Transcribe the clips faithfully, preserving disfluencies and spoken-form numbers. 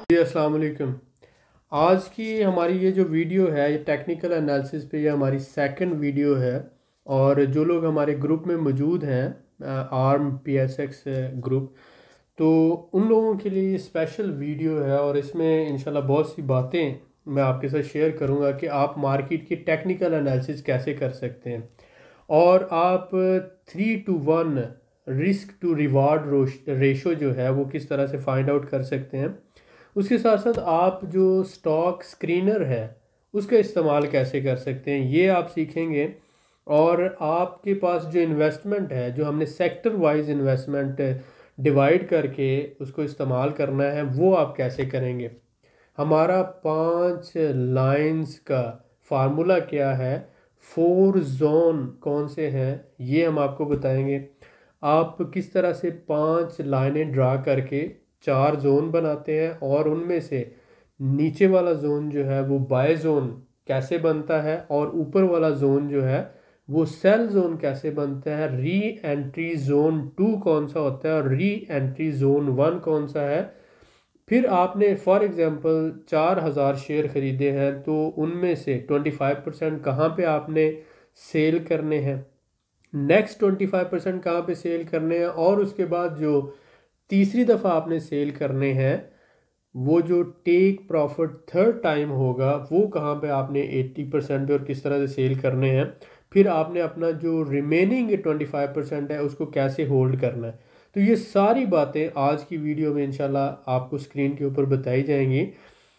जी अस्सलाम वालेकुम। आज की हमारी ये जो वीडियो है ये टेक्निकल एनालिसिस पे ये हमारी सेकंड वीडियो है। और जो लोग हमारे ग्रुप में मौजूद हैं arm P S X group, तो उन लोगों के लिए ये स्पेशल वीडियो है और इसमें इंशाल्लाह बहुत सी बातें मैं आपके साथ शेयर करूंगा कि आप मार्केट की टेक्निकल एनालिसिस कैसे कर सकते हैं और आप three to one risk to reward ratio जो है वो किस तरह से फाइंड आउट कर सकते हैं। उसके साथ साथ आप जो स्टॉक स्क्रीनर है उसका इस्तेमाल कैसे कर सकते हैं ये आप सीखेंगे। और आपके पास जो इन्वेस्टमेंट है, जो हमने सेक्टर वाइज इन्वेस्टमेंट डिवाइड करके उसको इस्तेमाल करना है, वो आप कैसे करेंगे। हमारा पांच लाइंस का फार्मूला क्या है, फोर जोन कौन से हैं ये हम आपको बताएंगे। आप किस तरह से पांच लाइनें ड्रा करके चार जोन बनाते हैं और उनमें से नीचे वाला जोन जो है वो बाय जोन कैसे बनता है और ऊपर वाला जोन जो है वो सेल जोन कैसे बनता है। री एंट्री जोन टू कौन सा होता है और री एंट्री जोन वन कौन सा है। फिर आपने फॉर एग्जांपल चार हज़ार शेयर खरीदे हैं तो उनमें से ट्वेंटी फाइव परसेंट कहाँ पे आपने सेल करने हैं, नेक्स्ट ट्वेंटी फाइव परसेंट कहाँ पे सेल करने हैं, और उसके बाद जो तीसरी दफ़ा आपने सेल करने हैं वो जो टेक प्रॉफिट थर्ड टाइम होगा वो कहाँ पे आपने एट्टी परसेंट पे और किस तरह से सेल करने हैं। फिर आपने अपना जो रिमेनिंग ट्वेंटी फाइव परसेंट है उसको कैसे होल्ड करना है। तो ये सारी बातें आज की वीडियो में इंशाल्लाह आपको स्क्रीन के ऊपर बताई जाएंगी।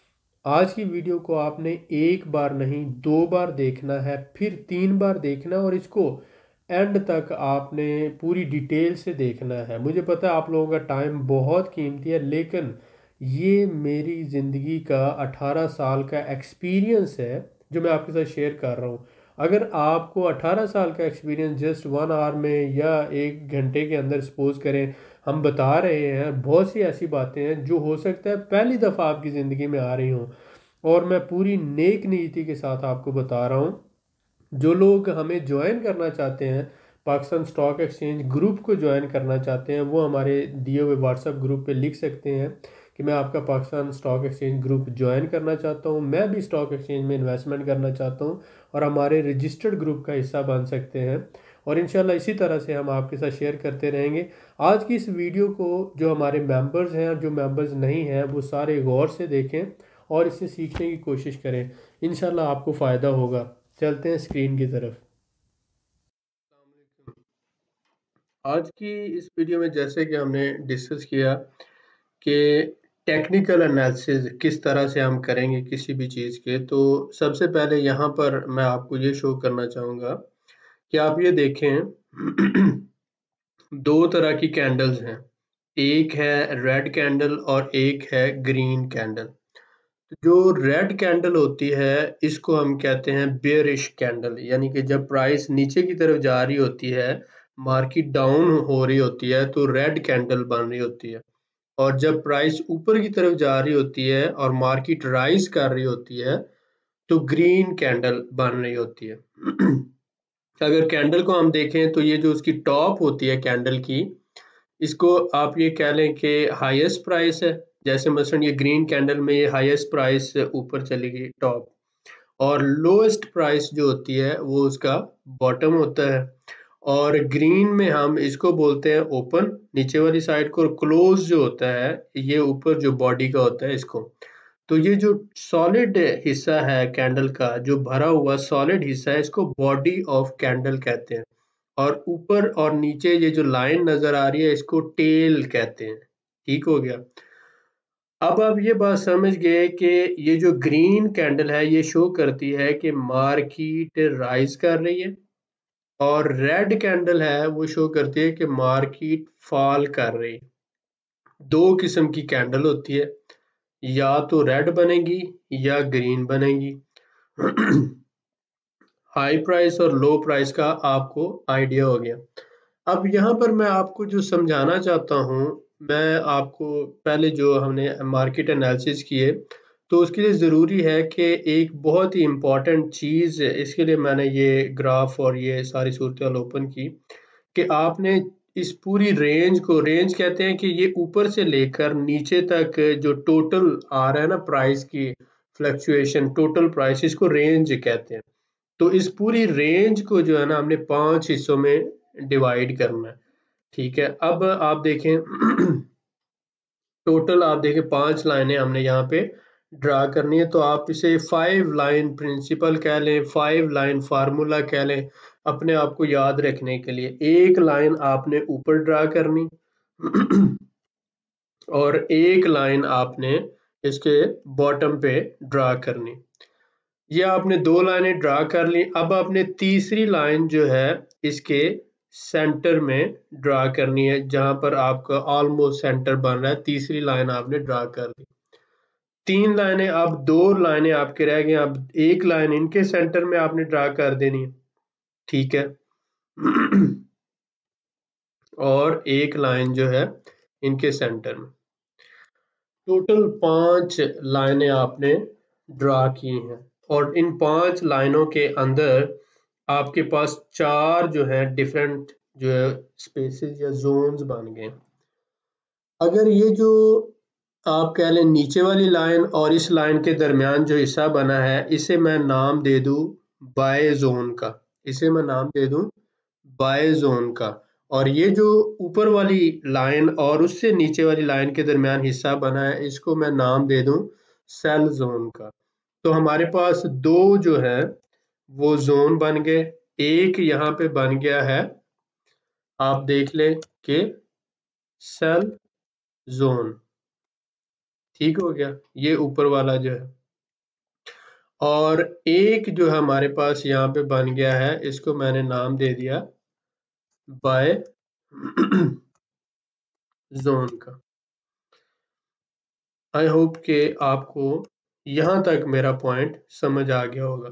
आज की वीडियो को आपने एक बार नहीं दो बार देखना है, फिर तीन बार देखना है और इसको एंड तक आपने पूरी डिटेल से देखना है। मुझे पता है आप लोगों का टाइम बहुत कीमती है, लेकिन ये मेरी ज़िंदगी का अठारह साल का एक्सपीरियंस है जो मैं आपके साथ शेयर कर रहा हूँ। अगर आपको अठारह साल का एक्सपीरियंस जस्ट वन आवर में या एक घंटे के अंदर सपोज करें हम बता रहे हैं, बहुत सी ऐसी बातें हैं जो हो सकता है पहली दफ़ा आपकी ज़िंदगी में आ रही हों और मैं पूरी नेक नीति के साथ आपको बता रहा हूँ। जो लोग हमें ज्वाइन करना चाहते हैं, पाकिस्तान स्टॉक एक्सचेंज ग्रुप को ज्वाइन करना चाहते हैं, वो हमारे दिए हुए व्हाट्सएप ग्रुप पे लिख सकते हैं कि मैं आपका Pakistan stock exchange group join करना चाहता हूँ, मैं भी स्टॉक एक्सचेंज में इन्वेस्टमेंट करना चाहता हूँ और हमारे रजिस्टर्ड ग्रुप का हिस्सा बन सकते हैं। और इंशाल्लाह इसी तरह से हम आपके साथ शेयर करते रहेंगे। आज की इस वीडियो को जो हमारे मेंबर्स हैं और जो मेंबर्स नहीं हैं वो सारे गौर से देखें और इससे सीखने की कोशिश करें, इंशाल्लाह आपको फ़ायदा होगा। चलते हैं स्क्रीन की तरफ। आज की इस वीडियो में जैसे कि हमने डिस्कस किया कि टेक्निकल एनालिसिस किस तरह से हम करेंगे किसी भी चीज़ के, तो सबसे पहले यहाँ पर मैं आपको ये शो करना चाहूँगा कि आप ये देखें दो तरह की कैंडल्स हैं, एक है रेड कैंडल और एक है ग्रीन कैंडल। जो रेड कैंडल होती है इसको हम कहते हैं बेयरिश कैंडल, यानी कि जब प्राइस नीचे की तरफ जा रही होती है, मार्केट डाउन हो रही होती है तो रेड कैंडल बन रही होती है, और जब प्राइस ऊपर की तरफ जा रही होती है और मार्केट राइज कर रही होती है तो ग्रीन कैंडल बन रही होती है। अगर कैंडल को हम देखें तो ये जो उसकी टॉप होती है कैंडल की, इसको आप ये कह लें कि हाईएस्ट प्राइस है। जैसे मसलन ये ग्रीन कैंडल में ये हाईएस्ट प्राइस ऊपर चली गई टॉप, और लोएस्ट प्राइस जो होती है वो उसका बॉटम होता है। और ग्रीन में हम इसको बोलते हैं ओपन नीचे वाली साइड को, और क्लोज जो होता है ये ऊपर जो बॉडी का होता है इसको। तो ये जो सॉलिड हिस्सा है कैंडल का, जो भरा हुआ सॉलिड हिस्सा है, इसको बॉडी ऑफ कैंडल कहते हैं। और ऊपर और नीचे ये जो लाइन नजर आ रही है इसको टेल कहते हैं। ठीक हो गया। अब आप ये बात समझ गए कि ये जो ग्रीन कैंडल है ये शो करती है कि मार्केट राइज कर रही है, और रेड कैंडल है वो शो करती है कि मार्केट फॉल कर रही है। दो किस्म की कैंडल होती है, या तो रेड बनेगी या ग्रीन बनेगी। हाई प्राइस और लो प्राइस का आपको आइडिया हो गया। अब यहाँ पर मैं आपको जो समझाना चाहता हूँ, मैं आपको पहले जो हमने मार्केट एनालिसिस किए तो उसके लिए ज़रूरी है कि एक बहुत ही इम्पॉर्टेंट चीज़, इसके लिए मैंने ये ग्राफ और ये सारी सूरत ओपन की कि आपने इस पूरी रेंज को, रेंज कहते हैं कि ये ऊपर से लेकर नीचे तक जो टोटल आ रहा है ना प्राइस की फ्लक्चुएशन, टोटल प्राइस, इसको रेंज कहते हैं। तो इस पूरी रेंज को जो है ना हमने पांच हिस्सों में डिवाइड करना है। ठीक है, अब आप देखें टोटल आप देखें पांच लाइनें हमने यहाँ पे ड्रा करनी है। तो आप इसे फाइव लाइन प्रिंसिपल कह लें, फाइव लाइन फार्मूला कह लें, अपने आप को याद रखने के लिए। एक लाइन आपने ऊपर ड्रा करनी और एक लाइन आपने इसके बॉटम पे ड्रा करनी। ये आपने दो लाइनें ड्रा कर ली। अब आपने तीसरी लाइन जो है इसके सेंटर में ड्रा करनी है, जहां पर आपका ऑलमोस्ट सेंटर बन रहा है। तीसरी लाइन आपने ड्रा कर ली। तीन लाइनें, अब दो लाइनें आपके रह गई। अब एक लाइन इनके सेंटर में आपने ड्रा कर देनी है, ठीक है और एक लाइन जो है इनके सेंटर में। टोटल पांच लाइनें आपने ड्रा की हैं और इन पांच लाइनों के अंदर आपके पास चार जो है डिफरेंट जो है स्पेसेस या जोन्स बन गए। अगर ये जो आप कह लें नीचे वाली लाइन और इस लाइन के दरमियान जो हिस्सा बना है, इसे मैं नाम दे दूं बाय जोन का, इसे मैं नाम दे दूं बाय जोन का। और ये जो ऊपर वाली लाइन और उससे नीचे वाली लाइन के दरमियान हिस्सा बना है, इसको मैं नाम दे दूं सेल जोन का। तो हमारे पास दो जो है वो जोन बन गए। एक यहाँ पे बन गया है, आप देख लें कि सेल जोन, ठीक हो गया, ये ऊपर वाला जो है। और एक जो हमारे पास यहाँ पे बन गया है, इसको मैंने नाम दे दिया बाय जोन का। आई होप कि आपको यहाँ तक मेरा पॉइंट समझ आ गया होगा।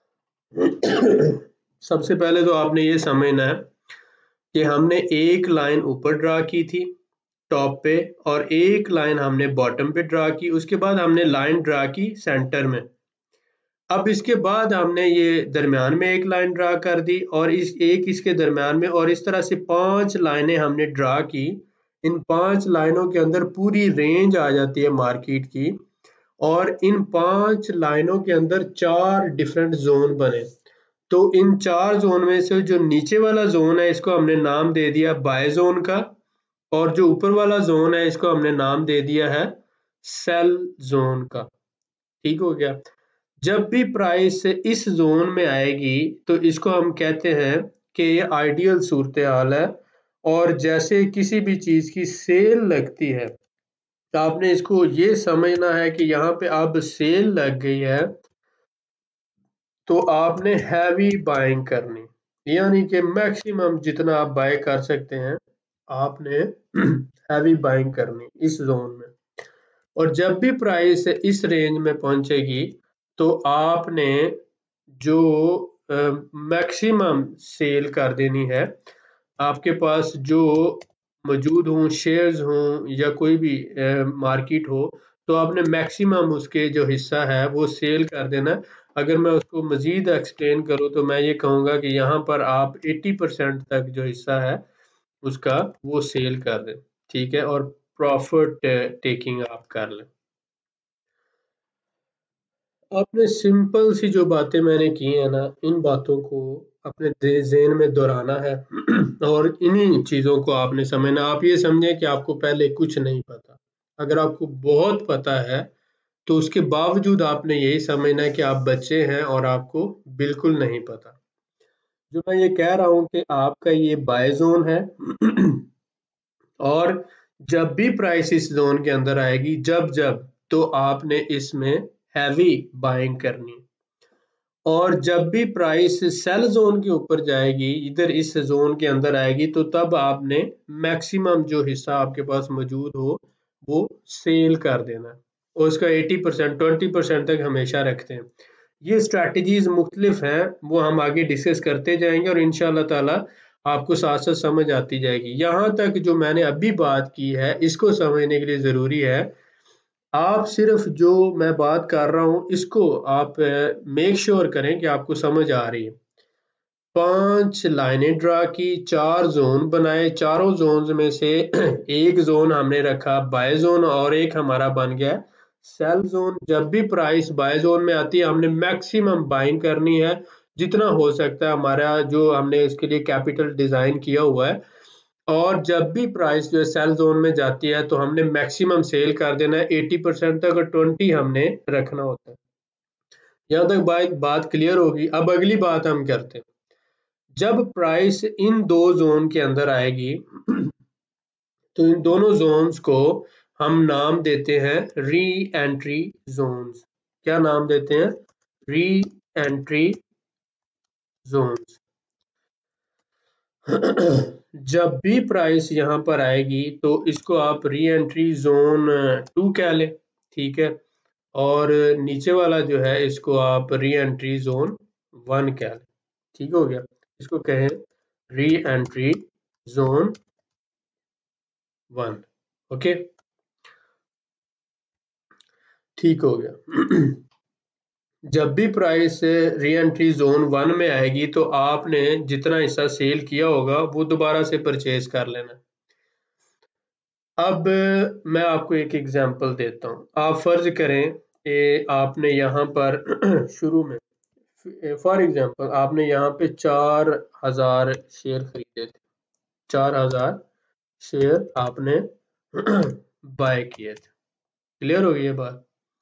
सबसे पहले तो आपने ये समझना है कि हमने एक लाइन ऊपर ड्रा की थी टॉप पे और एक लाइन हमने बॉटम पे ड्रा की। उसके बाद हमने लाइन ड्रा की सेंटर में। अब इसके बाद हमने ये दरमियान में एक लाइन ड्रा कर दी और इस एक इसके दरमियान में, और इस तरह से पांच लाइनें हमने ड्रा की। इन पांच लाइनों के अंदर पूरी रेंज आ जाती है मार्केट की, और इन पांच लाइनों के अंदर चार डिफरेंट जोन बने। तो इन चार जोन में से जो नीचे वाला जोन है इसको हमने नाम दे दिया बाय जोन का, और जो ऊपर वाला जोन है इसको हमने नाम दे दिया है सेल जोन का। ठीक हो गया। जब भी प्राइस इस जोन में आएगी तो इसको हम कहते हैं कि ये आइडियल सूरत हाल है। और जैसे किसी भी चीज की सेल लगती है तो आपने इसको ये समझना है कि यहाँ पे अब सेल लग गई है, तो आपने हैवी बाइंग करनी, यानी कि मैक्सिमम जितना आप बाय कर सकते हैं आपने हैवी बाइंग करनी इस जोन में। और जब भी प्राइस इस रेंज में पहुंचेगी तो आपने जो मैक्सिमम सेल कर देनी है। आपके पास जो मौजूद हों, शेयर्स हों या कोई भी मार्केट हो, तो आपने मैक्सिमम उसके जो हिस्सा है वो सेल कर देना। अगर मैं उसको मज़ीद एक्सप्लेन करूँ तो मैं ये कहूँगा कि यहाँ पर आप अस्सी परसेंट तक जो हिस्सा है उसका वो सेल कर दें, ठीक है, और प्रॉफिट टेकिंग आप कर लें। आपने सिंपल सी जो बातें मैंने की है ना, इन बातों को अपने ज़हन में दोहराना है और इन्हीं चीज़ों को आपने समझना। आप ये समझें कि आपको पहले कुछ नहीं पता। अगर आपको बहुत पता है तो उसके बावजूद आपने यही समझना है कि आप बच्चे हैं और आपको बिल्कुल नहीं पता। जो मैं ये कह रहा हूँ कि आपका ये बाय जोन है और जब भी प्राइस इस जोन के अंदर आएगी, जब जब तो आपने इसमें हैवी बाइंग करनी। और जब भी प्राइस सेल जोन के ऊपर जाएगी, इधर इस जोन के अंदर आएगी, तो तब आपने मैक्सिमम जो हिस्सा आपके पास मौजूद हो वो सेल कर देना और उसका अस्सी परसेंट बीस परसेंट तक हमेशा रखते हैं। ये स्ट्रैटेजीज मुख्तलिफ हैं, वो हम आगे डिस्कस करते जाएंगे और इंशाल्लाह ताला आपको साथ साथ समझ आती जाएगी। यहाँ तक जो मैंने अभी बात की है इसको समझने के लिए ज़रूरी है आप सिर्फ जो मैं बात कर रहा हूँ इसको आप मेक श्योर करें कि आपको समझ आ रही है। पांच लाइनें ड्रा की, चार जोन बनाए, चारों जोन में से एक जोन हमने रखा बाय जोन और एक हमारा बन गया सेल जोन। जब भी प्राइस बाय जोन में आती है हमने मैक्सिमम बाइंग करनी है जितना हो सकता है, हमारा जो हमने इसके लिए कैपिटल डिजाइन किया हुआ है। और जब भी प्राइस जो है सेल जोन में जाती है तो हमने मैक्सिमम सेल कर देना है अस्सी परसेंट तक, और ट्वेंटी हमने रखना होता है। यहाँ तक बात बात क्लियर होगी। अब अगली बात हम करते हैं, जब प्राइस इन दो जोन के अंदर आएगी तो इन दोनों जोन्स को हम नाम देते हैं री एंट्री जोन्स। क्या नाम देते हैं? Re entry Jones. जब भी प्राइस यहाँ पर आएगी तो इसको आप री एंट्री जोन टू कह लें, ठीक है। और नीचे वाला जो है इसको आप री एंट्री जोन वन कह लें, ठीक हो गया। इसको कहें re entry zone one, okay, ठीक हो गया। जब भी price re entry zone one में आएगी तो आपने जितना हिस्सा सेल किया होगा वो दोबारा से परचेज कर लेना। अब मैं आपको एक एग्जांपल देता हूँ। आप फर्ज करें कि आपने यहाँ पर शुरू में, फॉर एग्जांपल आपने यहाँ पे चार हजार शेयर खरीदे थे, चार हजार शेयर आपने बाय किए थे। क्लियर हो गई ये बात?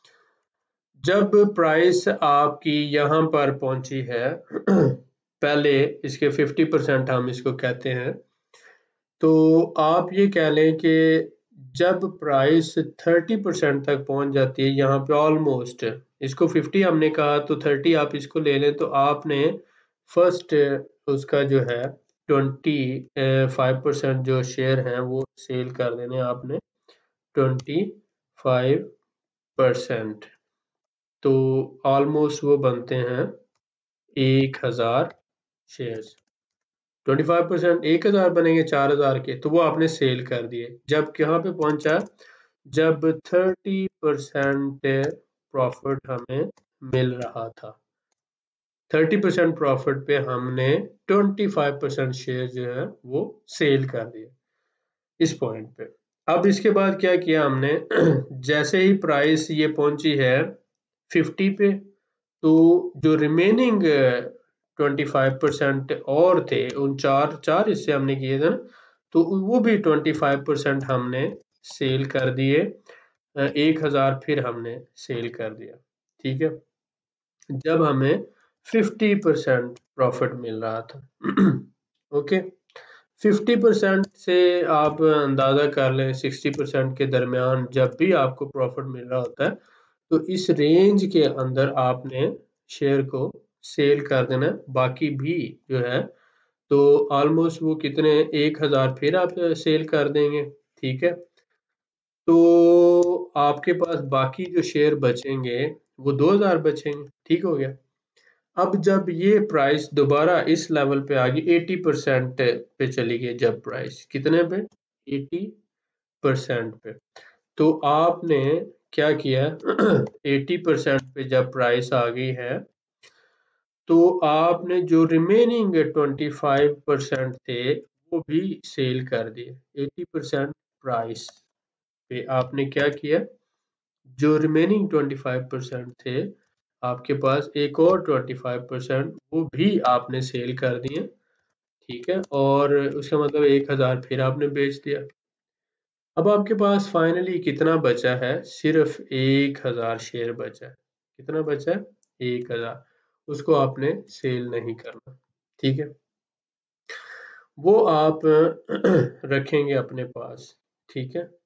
जब प्राइस आपकी यहाँ पर पहुंची है पहले इसके फिफ्टी परसेंट हम इसको कहते हैं, तो आप ये कह लें कि जब प्राइस थर्टी परसेंट तक पहुंच जाती है यहाँ पे ऑलमोस्ट, इसको फिफ्टी हमने कहा तो थर्टी आप इसको ले लें, तो आपने फर्स्ट उसका जो है ट्वेंटी फाइव परसेंट जो शेयर हैं वो सेल कर देने आपने ट्वेंटी फाइव परसेंट। तो ऑलमोस्ट वो बनते हैं एक हजार शेयर्स। ट्वेंटी फाइव परसेंट एक हजार बनेंगे चार हजार के, तो वो आपने सेल कर दिए। जब कहाँ पे पहुंचा? जब थर्टी परसेंट प्रॉफिट हमें मिल रहा था, थर्टी परसेंट प्रॉफिट पे हमने ट्वेंटी फाइव परसेंट शेयर जो है वो सेल कर दिए इस पॉइंट पे। अब इसके बाद क्या किया हमने? जैसे ही प्राइस ये पहुंची है फिफ्टी पे, तो जो रिमेनिंग ट्वेंटी फाइव परसेंट और थे, उन चार चार हिस्से हमने किए थे ना, तो वो भी ट्वेंटी फाइव परसेंट हमने सेल कर दिए। एक हजार फिर हमने सेल कर दिया, ठीक है, जब हमें फिफ्टी परसेंट प्रॉफिट मिल रहा था। ओके, फिफ्टी परसेंट से आप अंदाजा कर लें सिक्सटी परसेंट के दरमियान जब भी आपको प्रॉफिट मिल रहा होता है तो इस रेंज के अंदर आपने शेयर को सेल कर देना। बाकी भी जो है तो ऑलमोस्ट वो कितने, एक हजार फिर आप सेल कर देंगे, ठीक है। तो आपके पास बाकी जो शेयर बचेंगे वो दो हजार बचेंगे, ठीक हो गया। अब जब ये प्राइस दोबारा इस लेवल पे आ गई अस्सी परसेंट पे चली गई, जब प्राइस कितने पे, अस्सी परसेंट पे, तो आपने क्या किया? अस्सी परसेंट पे जब प्राइस आ गई है तो आपने जो रिमेनिंग ट्वेंटी फाइव परसेंट थे वो भी सेल कर दिए। अस्सी परसेंट प्राइस पे आपने क्या किया? जो रिमेनिंग ट्वेंटी फाइव परसेंट थे आपके पास, एक और ट्वेंटी फाइव परसेंट वो भी आपने सेल कर दिए, ठीक है। और उसका मतलब एक हजार फिर आपने बेच दिया। अब आपके पास फाइनली कितना बचा है? सिर्फ एक हजार शेयर बचा है। कितना बचा है? एक हजार। उसको आपने सेल नहीं करना, ठीक है, वो आप रखेंगे अपने पास, ठीक है।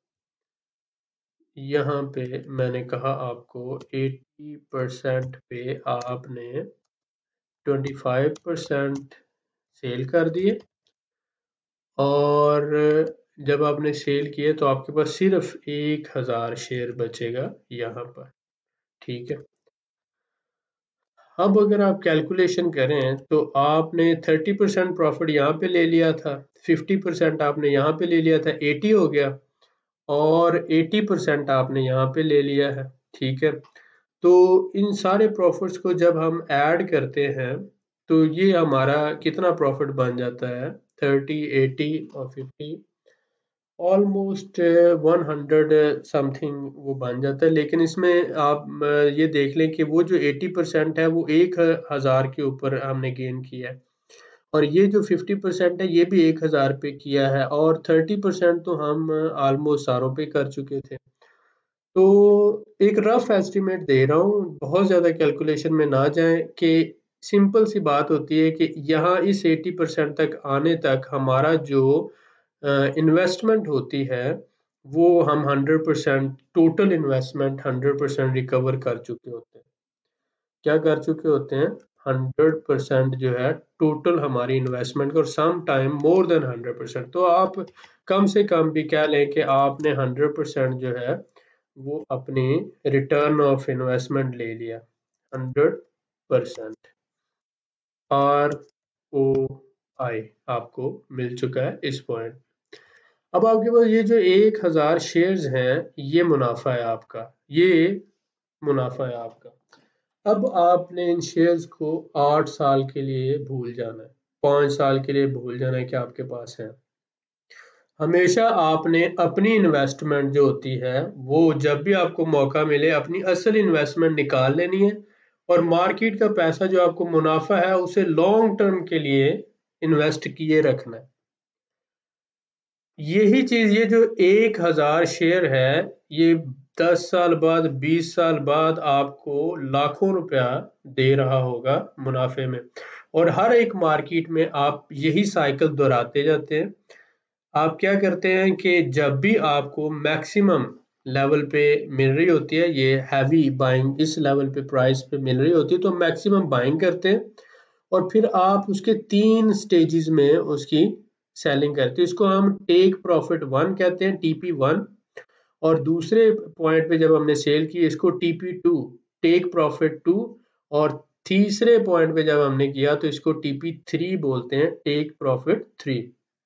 यहाँ पे मैंने कहा आपको अस्सी परसेंट पे आपने ट्वेंटी फाइव परसेंट सेल कर दिए, और जब आपने सेल किए तो आपके पास सिर्फ एक हजार शेयर बचेगा यहाँ पर, ठीक है। अब अगर आप कैलकुलेशन करें तो आपने थर्टी परसेंट प्रॉफिट यहाँ पे ले लिया था, फिफ्टी परसेंट आपने यहाँ पे ले लिया था, एटी हो गया, और एटी परसेंट आपने यहाँ पे ले लिया है, ठीक है। तो इन सारे प्रॉफिट्स को जब हम ऐड करते हैं तो ये हमारा कितना प्रॉफिट बन जाता है, थर्टी, एटी और fifty, almost one hundred something वो बन जाता है। लेकिन इसमें आप अ, ये देख लें कि वो जो एटी परसेंट है वो एक हज़ार के ऊपर हमने गेन किया है, और ये जो फिफ्टी परसेंट है ये भी एक हज़ार पे किया है, और थर्टी परसेंट तो हम ऑलमोस्ट सारों पे कर चुके थे। तो एक रफ एस्टिमेट दे रहा हूँ, बहुत ज़्यादा कैलकुलेशन में ना जाएं, कि सिंपल सी बात होती है कि यहाँ इस एटी परसेंट तक आने तक हमारा जो इन्वेस्टमेंट होती है वो हम hundred percent total investment hundred percent recover कर चुके होते हैं। क्या कर चुके होते हैं, हंड्रेड परसेंट जो है टोटल हमारी इन्वेस्टमेंट और some time more than hundred percent. तो आप कम से कम भी क्या लें कि आपने हंड्रेड परसेंट जो है वो अपनी रिटर्न ऑफ इन्वेस्टमेंट ले लिया, hundred percent, R O I आपको मिल चुका है इस पॉइंट। अब आपके पास ये जो एक हजार शेयर्स हैं ये मुनाफा है आपका, ये मुनाफा है आपका। अब आपने इन शेयर्स को आठ साल के लिए भूल जाना है, पाँच साल के लिए भूल जाना है कि आपके पास है। हमेशा आपने अपनी इन्वेस्टमेंट जो होती है वो जब भी आपको मौका मिले अपनी असल इन्वेस्टमेंट निकाल लेनी है, और मार्केट का पैसा जो आपको मुनाफा है उसे लॉन्ग टर्म के लिए इन्वेस्ट किए रखना है। यही चीज, ये जो एक हजार शेयर है ये दस साल बाद, बीस साल बाद आपको लाखों रुपया दे रहा होगा मुनाफे में। और हर एक मार्केट में आप यही साइकिल दोहराते जाते हैं। आप क्या करते हैं कि जब भी आपको मैक्सिमम लेवल पे मिल रही होती है, ये हैवी बाइंग इस लेवल पे प्राइस पे मिल रही होती है, तो मैक्सिमम बाइंग करते हैं, और फिर आप उसके तीन स्टेजेस में उसकी सेलिंग करते हैं। इसको हम टेक प्रॉफिट वन कहते हैं, टीपी वन, और दूसरे पॉइंट पे जब हमने सेल की इसको TP two, take profit two, और तीसरे पॉइंट पे जब हमने किया तो इसको टीपी थ्री बोलते हैं, टेक प्रॉफिट थ्री।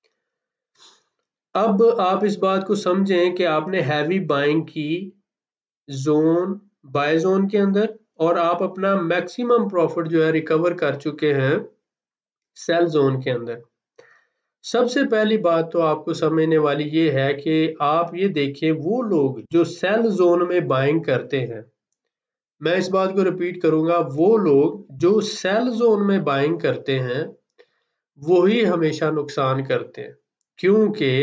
अब आप इस बात को समझें कि आपने हैवी बाइंग की जोन बाय जोन के अंदर, और आप अपना मैक्सिमम प्रॉफिट जो है रिकवर कर चुके हैं सेल जोन के अंदर। सबसे पहली बात तो आपको समझने वाली ये है कि आप ये देखें वो लोग जो सेल जोन में बाइंग करते हैं, मैं इस बात को रिपीट करूंगा, वो लोग जो सेल जोन में बाइंग करते हैं वही हमेशा नुकसान करते हैं। क्योंकि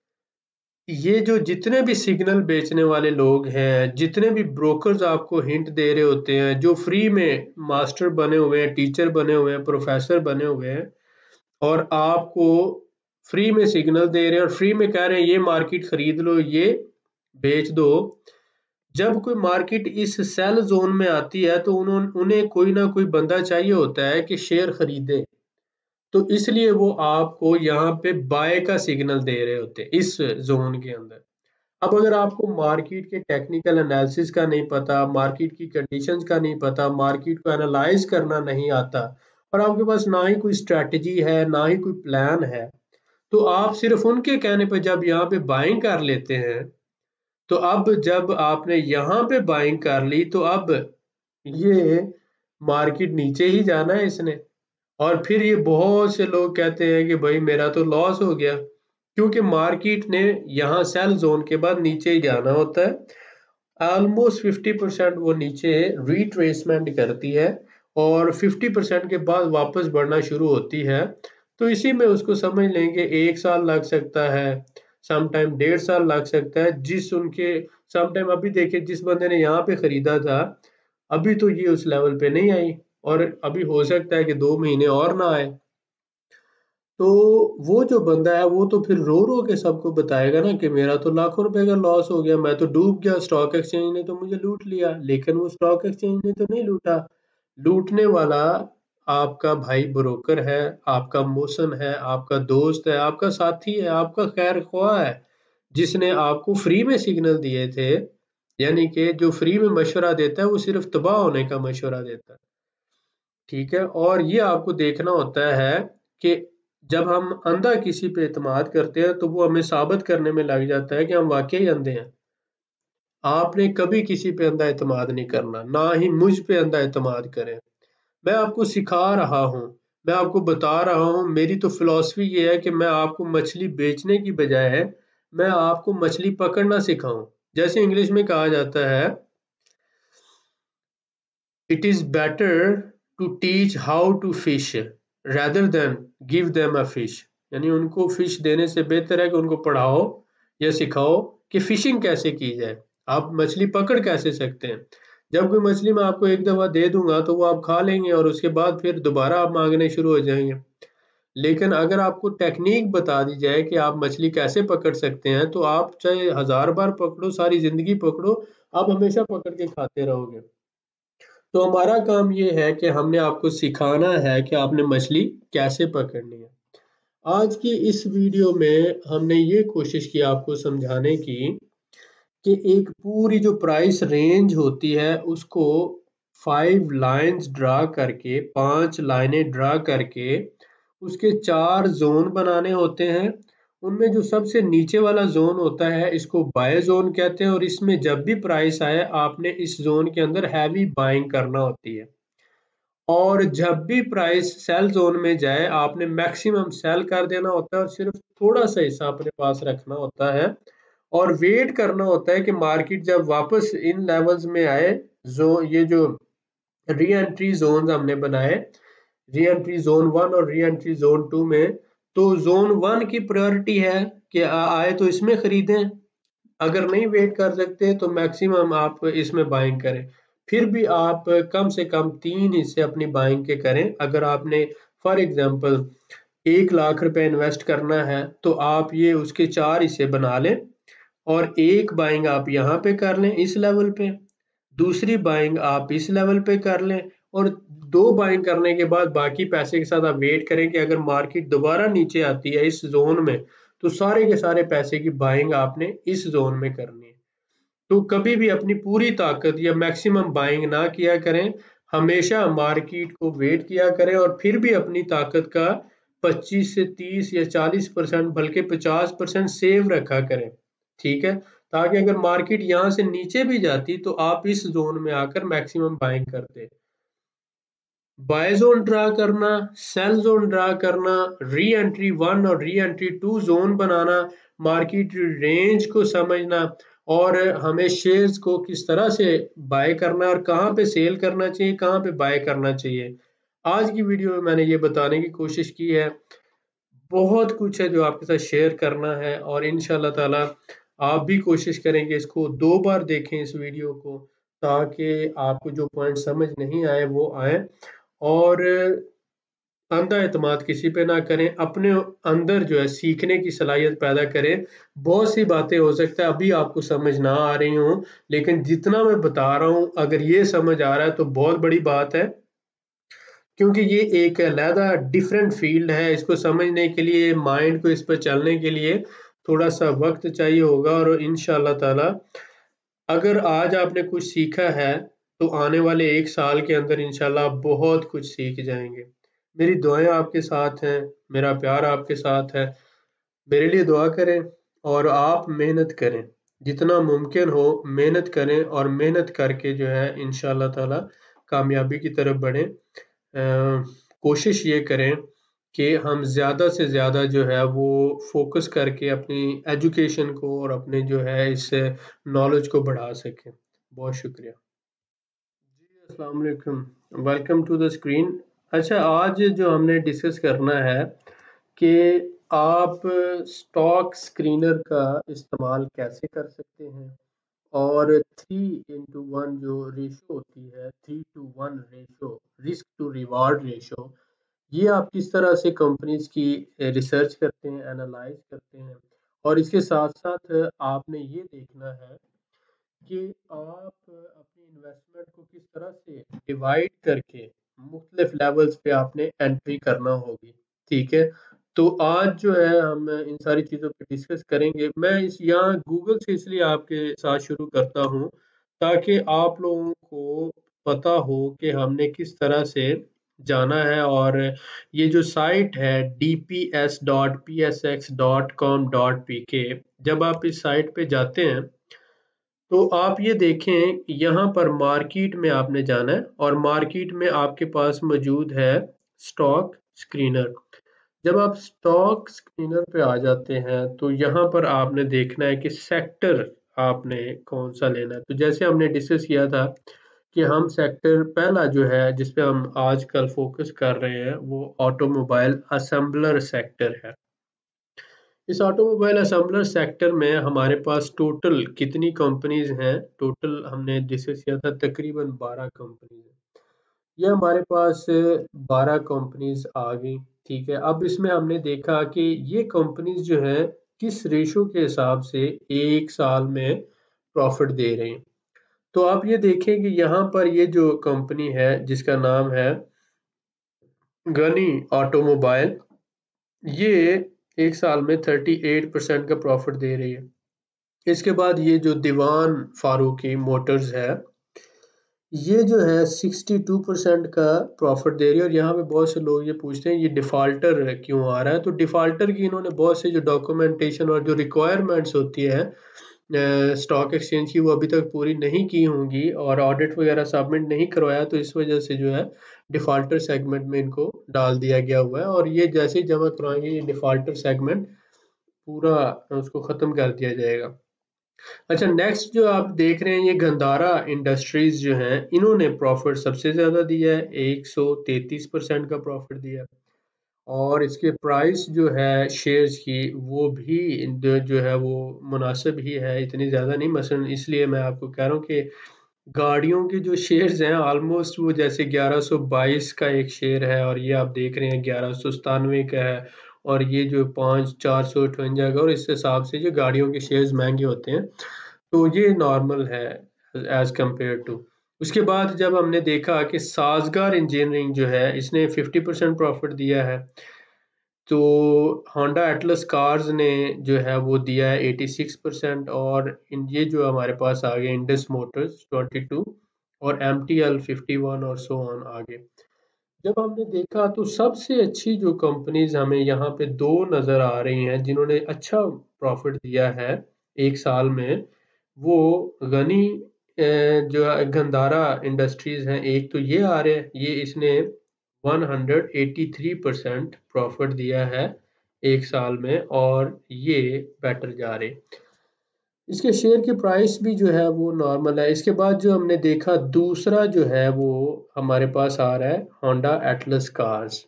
ये जो जितने भी सिग्नल बेचने वाले लोग हैं, जितने भी ब्रोकर्स आपको हिंट दे रहे होते हैं, जो फ्री में मास्टर बने हुए हैं, टीचर बने हुए हैं, प्रोफेसर बने हुए हैं, और आपको फ्री में सिग्नल दे रहे हैं और फ्री में कह रहे हैं ये मार्केट खरीद लो, ये बेच दो। जब कोई मार्केट इस सेल जोन में आती है तो उन्होंने उन्हें कोई ना कोई बंदा चाहिए होता है कि शेयर खरीदे, तो इसलिए वो आपको यहाँ पे बाय का सिग्नल दे रहे होते हैं इस जोन के अंदर। अब अगर आपको मार्केट के टेक्निकल एनालिसिस का नहीं पता, मार्केट की कंडीशंस का नहीं पता, मार्केट को एनालाइज करना नहीं आता, और आपके पास ना ही कोई स्ट्रेटजी है ना ही कोई प्लान है, तो आप सिर्फ उनके कहने पर जब यहाँ पे बाइंग कर लेते हैं, तो अब जब आपने यहाँ पे बाइंग कर ली तो अब ये मार्केट नीचे ही जाना है इसने, और फिर ये बहुत से लोग कहते हैं कि भाई मेरा तो लॉस हो गया, क्योंकि मार्केट ने यहाँ सेल जोन के बाद नीचे ही जाना होता है। ऑलमोस्ट फिफ्टी परसेंट वो नीचे रिट्रेसमेंट करती है और फिफ्टी परसेंट के बाद वापस बढ़ना शुरू होती है। तो इसी में उसको समझ लेंगे एक साल लग सकता है, समटाइम डेढ़ साल लग सकता है, जिस उनके समटाइम अभी देखिए जिस बंदे ने यहाँ पे खरीदा था अभी तो ये उस लेवल पे नहीं आई, और अभी हो सकता है कि दो महीने और ना आए। तो वो जो बंदा है वो तो फिर रो रो के सबको बताएगा ना कि मेरा तो लाखों रुपए का लॉस हो गया, मैं तो डूब गया, स्टॉक एक्सचेंज ने तो मुझे लूट लिया। लेकिन वो स्टॉक एक्सचेंज ने तो नहीं लूटा, लूटने वाला आपका भाई ब्रोकर है, आपका मोशन है, आपका दोस्त है, आपका साथी है, आपका खैर ख्वाह है, जिसने आपको फ्री में सिग्नल दिए थे। यानी कि जो फ्री में मशवरा देता है वो सिर्फ तबाह होने का मशवरा देता है। ठीक है, और ये आपको देखना होता है कि जब हम अंधा किसी पे एतमाद करते हैं तो वो हमें साबित करने में लग जाता है कि हम वाकई अंधे हैं। आपने कभी किसी पे अंधा एतमाद नहीं करना, ना ही मुझ पे अंधा एतमाद करें। मैं आपको सिखा रहा हूँ मैं आपको बता रहा हूँ, मेरी तो फिलॉसफी ये है कि मैं आपको मछली बेचने की बजाय मैं आपको मछली पकड़ना सिखाऊं। जैसे इंग्लिश में कहा जाता है, it is better to teach how to fish rather than give them a fish. यानी उनको फिश देने से बेहतर है कि उनको पढ़ाओ या सिखाओ कि फिशिंग कैसे की जाए, आप मछली पकड़ कैसे सकते हैं। जब कोई मछली मैं आपको एक दफा दे दूंगा तो वो आप खा लेंगे और उसके बाद फिर दोबारा आप मांगने शुरू हो जाएंगे। लेकिन अगर आपको टेक्निक बता दी जाए कि आप मछली कैसे पकड़ सकते हैं, तो आप चाहे हजार बार पकड़ो, सारी जिंदगी पकड़ो, आप हमेशा पकड़ के खाते रहोगे। तो हमारा काम ये है कि हमने आपको सिखाना है कि आपने मछली कैसे पकड़नी है। आज की इस वीडियो में हमने ये कोशिश की आपको समझाने की कि एक पूरी जो प्राइस रेंज होती है उसको फाइव लाइंस ड्रा करके, पांच लाइनें ड्रा करके उसके चार जोन बनाने होते हैं। उनमें जो सबसे नीचे वाला जोन होता है इसको बाय जोन कहते हैं, और इसमें जब भी प्राइस आए आपने इस जोन के अंदर हैवी बाइंग करना होती है। और जब भी प्राइस सेल जोन में जाए आपने मैक्सिमम सेल कर देना होता है और सिर्फ थोड़ा सा हिस्सा अपने पास रखना होता है और वेट करना होता है कि मार्केट जब वापस इन लेवल्स में आए। जो ये जो री एंट्री जोन हमने बनाए, री एंट्री जोन वन और री एंट्री जोन टू में, तो जोन वन की प्रायोरिटी है कि आए तो इसमें खरीदें, अगर नहीं वेट कर सकते तो मैक्सिमम आप इसमें बाइंग करें। फिर भी आप कम से कम तीन हिस्से अपनी बाइंग के करें। अगर आपने फॉर एग्जांपल एक लाख रुपए इन्वेस्ट करना है तो आप ये उसके चार हिस्से बना लें, और एक बाइंग आप यहाँ पे कर लें इस लेवल पे, दूसरी बाइंग आप इस लेवल पे कर लें, और दो बाइंग करने के बाद बाकी पैसे के साथ आप वेट करें कि अगर मार्केट दोबारा नीचे आती है इस जोन में तो सारे के सारे पैसे की बाइंग आपने इस जोन में करनी है। तो कभी भी अपनी पूरी ताकत या मैक्सिमम बाइंग ना किया करें, हमेशा मार्केट को वेट किया करें और फिर भी अपनी ताकत का पच्चीस से तीस या चालीस परसेंट बल्कि पचास परसेंट सेव रखा करें। ठीक है, ताकि अगर मार्केट यहाँ से नीचे भी जाती तो आप इस जोन में आकर मैक्सिमम बाइंग करते। बाय जोन ड्रा करना, सेल जोन ड्रा करना, री एंट्री वन और री एंट्री टू जोन बनाना, मार्केट रेंज को समझना, और हमें शेयर्स को किस तरह से बाय करना और कहाँ पे सेल करना चाहिए, कहाँ पे बाय करना चाहिए। आज की वीडियो में मैंने ये बताने की कोशिश की है। बहुत कुछ है जो आपके साथ शेयर करना है, और इंशाल्लाह ताला आप भी कोशिश करेंगे इसको दो बार देखें इस वीडियो को, ताकि आपको जो पॉइंट समझ नहीं आए वो आए। और अंधा एतमाद किसी पे ना करें, अपने अंदर जो है सीखने की सलाहियत पैदा करें। बहुत सी बातें हो सकता है अभी आपको समझ ना आ रही हो, लेकिन जितना मैं बता रहा हूँ अगर ये समझ आ रहा है तो बहुत बड़ी बात है, क्योंकि ये एक अलहदा डिफरेंट फील्ड है। इसको समझने के लिए, माइंड को इस पर चलने के लिए थोड़ा सा वक्त चाहिए होगा, और इंशाल्लाह ताला अगर आज आपने कुछ सीखा है तो आने वाले एक साल के अंदर इंशाल्लाह आप बहुत कुछ सीख जाएंगे। मेरी दुआएं आपके साथ हैं, मेरा प्यार आपके साथ है। मेरे लिए दुआ करें और आप मेहनत करें, जितना मुमकिन हो मेहनत करें, और मेहनत करके जो है इंशाल्लाह ताला कामयाबी की तरफ बढ़ें। अ, कोशिश ये करें कि हम ज़्यादा से ज़्यादा जो है वो फोकस करके अपनी एजुकेशन को और अपने जो है इस नॉलेज को बढ़ा सकें। बहुत शुक्रिया जी। अस्सलाम वालेकुम, वेलकम टू द स्क्रीन। अच्छा, आज जो हमने डिस्कस करना है कि आप स्टॉक स्क्रीनर का इस्तेमाल कैसे कर सकते हैं, और थ्री इंटू वन जो रेशो होती है, three to one ratio, risk to reward ratio, ये आप किस तरह से कंपनीज की रिसर्च करते हैं, एनालाइज करते हैं। और इसके साथ साथ आपने ये देखना है कि आप अपनी इन्वेस्टमेंट को किस तरह से डिवाइड करके मुख्तलिफ लेवल्स पे आपने एंट्री करना होगी। ठीक है, तो आज जो है हम इन सारी चीज़ों पे डिस्कस करेंगे। मैं इस यहाँ गूगल से इसलिए आपके साथ शुरू करता हूँ ताकि आप लोगों को पता हो कि हमने किस तरह से जाना है। और ये जो साइट है D P S dot P S X dot com dot P K, जब आप इस साइट पे जाते हैं तो आप ये देखें यहाँ पर मार्केट में आपने जाना है, और मार्केट में आपके पास मौजूद है स्टॉक स्क्रीनर। जब आप स्टॉक स्क्रीनर पे आ जाते हैं तो यहाँ पर आपने देखना है कि सेक्टर आपने कौन सा लेना है। तो जैसे हमने डिस्कस किया था कि हम सेक्टर पहला जो है जिस पे हम आजकल फोकस कर रहे हैं वो ऑटोमोबाइल असेंबलर सेक्टर है। इस ऑटोमोबाइल असेंबलर सेक्टर में हमारे पास टोटल कितनी कंपनीज हैं? टोटल हमने डिस्कस किया था तकरीबन बारह कंपनीज हैं। ये हमारे पास बारह कंपनीज आ गई। ठीक है, अब इसमें हमने देखा कि ये कंपनीज जो है किस रेशो के हिसाब से एक साल में प्रॉफिट दे रहे हैं। तो आप ये देखें कि यहाँ पर ये जो कंपनी है जिसका नाम है गनी ऑटोमोबाइल, ये एक साल में थर्टी एट परसेंट का प्रॉफिट दे रही है। इसके बाद ये जो दीवान फारूकी मोटर्स है, ये जो है सिक्सटी टू परसेंट का प्रॉफिट दे रही है। और यहाँ पे बहुत से लोग ये पूछते हैं ये डिफ़ॉल्टर क्यों आ रहा है? तो डिफ़ॉल्टर की इन्होंने बहुत से जो डॉक्यूमेंटेशन और जो रिक्वायरमेंट्स होती है स्टॉक एक्सचेंज की, वो अभी तक पूरी नहीं की होंगी और ऑडिट वगैरह सबमिट नहीं करवाया, तो इस वजह से जो है डिफ़ॉल्टर सेगमेंट में इनको डाल दिया गया हुआ है। और ये जैसे ही जमा करवाएंगे ये डिफ़ॉल्टर सेगमेंट पूरा उसको ख़त्म कर दिया जाएगा। अच्छा, नेक्स्ट जो आप देख रहे हैं ये गंधारा इंडस्ट्रीज जो हैं, इन्होंने प्रॉफिट सबसे ज़्यादा दिया है, एक सौ तैंतीस परसेंट का प्रॉफिट दिया है। और इसके प्राइस जो है शेयर्स की वो भी जो जो है वो मुनासिब ही है, इतनी ज़्यादा नहीं। मसलन इसलिए मैं आपको कह रहा हूँ कि गाड़ियों के जो शेयर्स हैं ऑलमोस्ट वो जैसे ग्यारह सौ बाईस का एक शेयर है और ये आप देख रहे हैं ग्यारह सौ सतानवे का है। और ये जो पाँच चार सौ अठवंजा का, और इस हिसाब से जो गाड़ियों के शेयर्स महंगे होते हैं तो ये नॉर्मल है एज कंपेयर टू। उसके बाद जब हमने देखा कि साजगार इंजीनियरिंग जो है इसने फिफ्टी परसेंट प्रॉफिट दिया है, तो होंडा एटलस कार्स ने जो है वो दिया है एटी सिक्स परसेंट। और इन ये जो हमारे पास आ गए इंडस मोटर्स ट्वेंटी टू और M T L fifty one और सो ऑन आगे। जब हमने देखा तो सबसे अच्छी जो कंपनीज हमें यहाँ पे दो नज़र आ रही हैं जिन्होंने अच्छा प्रॉफिट दिया है एक साल में, वो गनी अ, जो है गंधारा इंडस्ट्रीज हैं। एक तो ये आ रहे हैं, ये इसने one hundred eighty three percent profit दिया है एक साल में और ये बेटर जा रहे। इसके शेयर की प्राइस भी जो है वो नॉर्मल है। इसके बाद जो हमने देखा दूसरा जो है वो हमारे पास आ रहा है होंडा एटलस कार्स।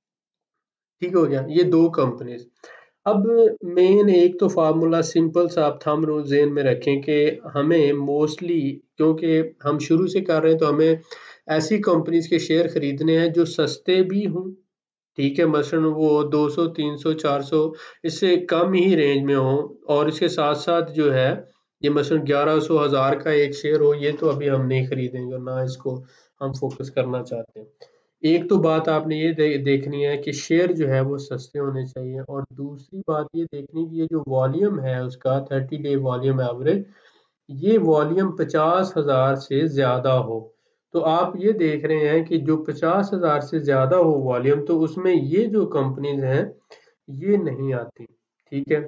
ठीक हो गया, ये दो कंपनीज। अब मेन एक तो फार्मूला सिंपल सा आप थंब रूल ज़हन में रखें कि हमें मोस्टली, क्योंकि हम शुरू से कर रहे हैं, तो हमें ऐसी कंपनीज के शेयर खरीदने हैं जो सस्ते भी हों। ठीक है, मसलन वो दो सौ तीन सौ चार सौ इससे कम ही रेंज में हो। और इसके साथ साथ जो है ये मसलन ग्यारह सौ हज़ार का एक शेयर हो, ये तो अभी हम नहीं खरीदेंगे, ना इसको हम फोकस करना चाहते हैं। एक तो बात आपने ये दे, देखनी है कि शेयर जो है वो सस्ते होने चाहिए। और दूसरी बात ये देखनी कि ये जो वॉल्यूम है उसका थर्टी डे वॉल्यूम एवरेज, ये वॉल्यूम पचास हजार से ज्यादा हो। तो आप ये देख रहे हैं कि जो पचास हजार से ज्यादा हो वॉल्यूम, तो उसमें ये जो कंपनीज हैं ये नहीं आती। ठीक है,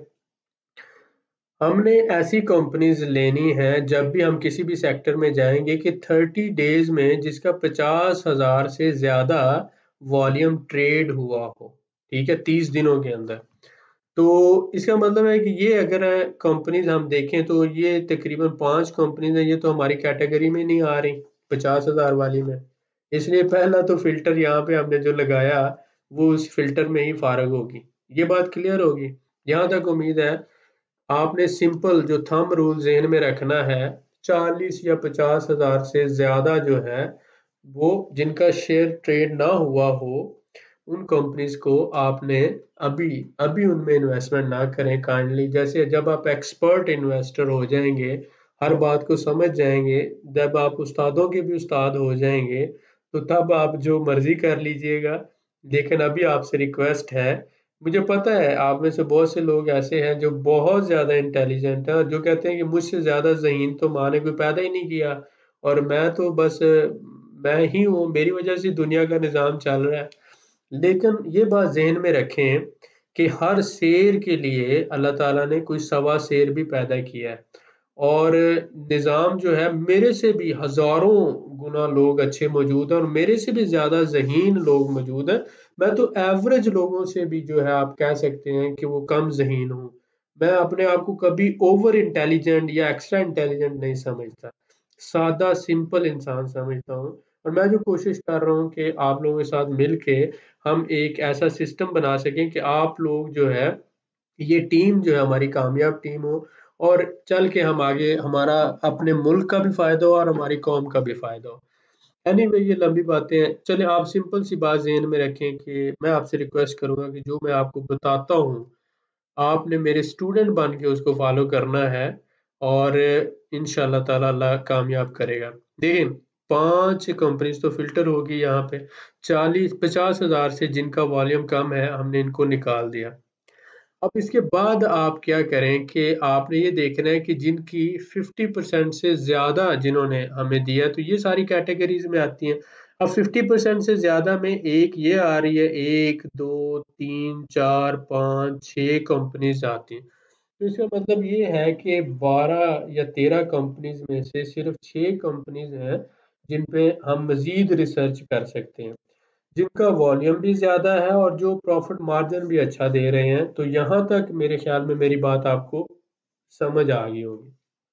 हमने ऐसी कंपनीज लेनी है जब भी हम किसी भी सेक्टर में जाएंगे कि थर्टी डेज में जिसका पचास हजार से ज्यादा वॉल्यूम ट्रेड हुआ हो। ठीक है, तीस दिनों के अंदर। तो इसका मतलब है कि ये अगर कंपनीज हम देखें तो ये तकरीबन पांच कंपनीज हैं, ये तो हमारी कैटेगरी में नहीं आ रही पचास हजार वाली में। इसलिए पहला तो फिल्टर यहाँ पे हमने जो लगाया वो उस फिल्टर में ही फारग होगी। ये बात क्लियर होगी? यहाँ तक उम्मीद है आपने सिंपल जो थंब रूल ज़हन में रखना है, चालीस या पचास हजार से ज्यादा जो है वो जिनका शेयर ट्रेड ना हुआ हो, उन कंपनीज को आपने अभी अभी उनमें इन्वेस्टमेंट ना करें काइंडली। जैसे जब आप एक्सपर्ट इन्वेस्टर हो जाएंगे, हर बात को समझ जाएंगे, जब आप उस्तादों के भी उस्ताद हो जाएंगे, तो तब आप जो मर्जी कर लीजिएगा। लेकिन अभी आपसे रिक्वेस्ट है, मुझे पता है आप में से बहुत से लोग ऐसे हैं जो बहुत ज़्यादा इंटेलिजेंट हैं और जो कहते हैं कि मुझसे ज़्यादा ज़हीन तो माँ ने कोई पैदा ही नहीं किया और मैं तो बस मैं ही हूँ, मेरी वजह से दुनिया का निज़ाम चल रहा है। लेकिन ये बात ज़हन में रखें कि हर शेर के लिए अल्लाह ताला ने कोई सवा शेर भी पैदा किया है। और निज़ाम जो है मेरे से भी हज़ारों गुना लोग अच्छे मौजूद हैं और मेरे से भी ज़्यादा ज़हीन लोग मौजूद हैं। मैं तो एवरेज लोगों से भी जो है आप कह सकते हैं कि वो कम ज़हीन हूँ। मैं अपने आप को कभी ओवर इंटेलिजेंट या एक्स्ट्रा इंटेलिजेंट नहीं समझता। सादा सिंपल इंसान समझता हूँ और मैं जो कोशिश कर रहा हूँ कि आप लोगों के साथ मिलके हम एक ऐसा सिस्टम बना सकें कि आप लोग जो है ये टीम जो है हमारी कामयाब टीम हो और चल के हम आगे हमारा अपने मुल्क का भी फ़ायदा हो और हमारी कौम का भी फ़ायदा हो। एनीवे ये लंबी बातें हैं। चलिए आप सिंपल सी बात ज़हन में रखें कि मैं आपसे रिक्वेस्ट करूँगा कि जो मैं आपको बताता हूँ, आपने मेरे स्टूडेंट बन के उसको फ़ॉलो करना है और इंशाअल्लाह ताला अल्लाह कामयाब करेगा। देखिए पाँच कंपनीज़ तो फ़िल्टर होगी यहाँ पे, चालीस पचास हज़ार से जिनका वॉल्यूम कम है, हमने इनको निकाल दिया। अब इसके बाद आप क्या करें कि आपने ये देखना है कि जिनकी फिफ्टी परसेंट से ज़्यादा जिन्होंने हमें दिया तो ये सारी कैटेगरीज़ में आती हैं। अब फिफ्टी परसेंट से ज़्यादा में एक ये आ रही है एक, दो, तीन, चार, पाँच, छह कंपनीज़ आती हैं। तो इसका मतलब ये है कि बारह या तेरह कंपनीज़ में से सिर्फ़ छह कंपनीज़ हैं, जिन पे हम मज़ीद रिसर्च कर सकते हैं। जिनका वॉल्यूम भी ज़्यादा है और जो प्रॉफ़िट मार्जिन भी अच्छा दे रहे हैं, तो यहाँ तक मेरे ख़्याल में मेरी बात आपको समझ आ गई होगी।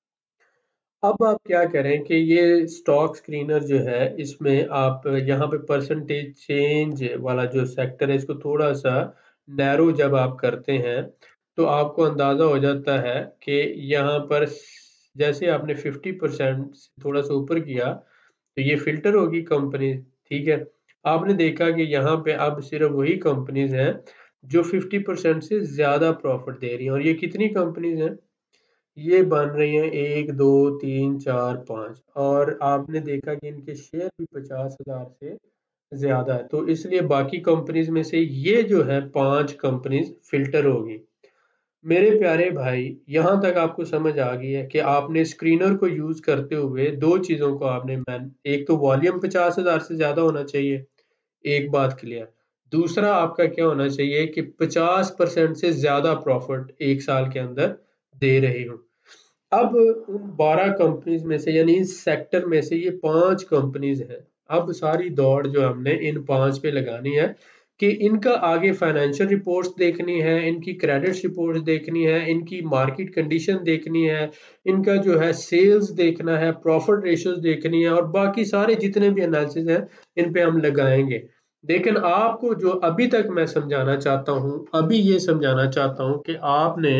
अब आप क्या करें कि ये स्टॉक स्क्रीनर जो है, इसमें आप यहाँ पे परसेंटेज चेंज वाला जो सेक्टर है, इसको थोड़ा-सा नैरो जब आप करते हैं, तो आपको अंदाज़ा हो जाता है कि यहाँ पर स जैसे आपने फिफ्टी परसेंट थोड़ा-सा ऊपर किया, तो ये फ़िल्टर होगी कंपनी, ठीक है? आपने देखा कि यहाँ पे अब सिर्फ़ वही कंपनीज़ हैं, जो फिफ्टी परसेंट से ज़्यादा प्रॉफ़िट दे रही हैं और ये कितनी कंपनीज़ हैं? ये बन रही हैं एक, दो, तीन, चार, पाँच और आपने देखा कि इनके शेयर भी पचास हज़ार से ज़्यादा है। तो इसलिए बाकी कंपनीज़ में से ये जो है पाँच कंपनीज़ फ़िल्टर होगी। मेरे प्यारे भाई, यहाँ तक आपको समझ आ गई है कि आपने स्क्रीनर को यूज़ करते हुए दो चीज़ों को आपने मैन एक तो वॉल्यूम पचास हज़ार से ज़्यादा होना चाहिए, एक बात क्लियर। दूसरा आपका क्या होना चाहिए कि पचास परसेंट से ज़्यादा प्रॉफ़िट एक साल के अंदर दे रही हो। अब उन बारह कंपनीज़ में से यानी इस सेक्टर में से ये पाँच कंपनीज़ हैं। अब सारी दौड़ जो हमने इन पाँच पे लगानी है कि इनका आगे फाइनेंशियल रिपोर्ट्स देखनी है, इनकी क्रेडिट्स रिपोर्ट्स देखनी है, इनकी मार्केट कंडीशन देखनी है, इनका जो है सेल्स देखना है, प्रॉफिट रेशियोज़ देखनी है और बाकी सारे जितने भी एनालिसिस हैं, इन पे हम लगाएँगे। लेकिन आपको जो अभी तक मैं समझाना चाहता हूँ, अभी ये समझाना चाहता हूँ कि आपने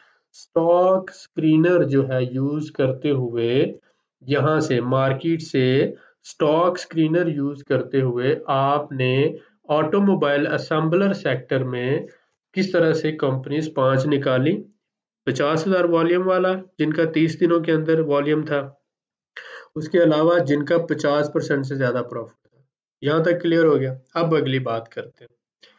स्टॉक स्क्रीनर जो है यूज़ करते हुए यहाँ से मार्केट से स्टॉक स्क्रीनर यूज़ करते हुए आपने ऑटोमोबाइल असेंबलर सेक्टर में किस तरह से कंपनीज़ पाँच निकाली, पचास हज़ार वॉल्यूम वाला जिनका तीस दिनों के अंदर वॉल्यूम था, उसके अलावा जिनका पचास परसेंट से ज़्यादा प्रॉफ़िट था। यहाँ तक क्लियर हो गया? अब अगली बात करते हैं।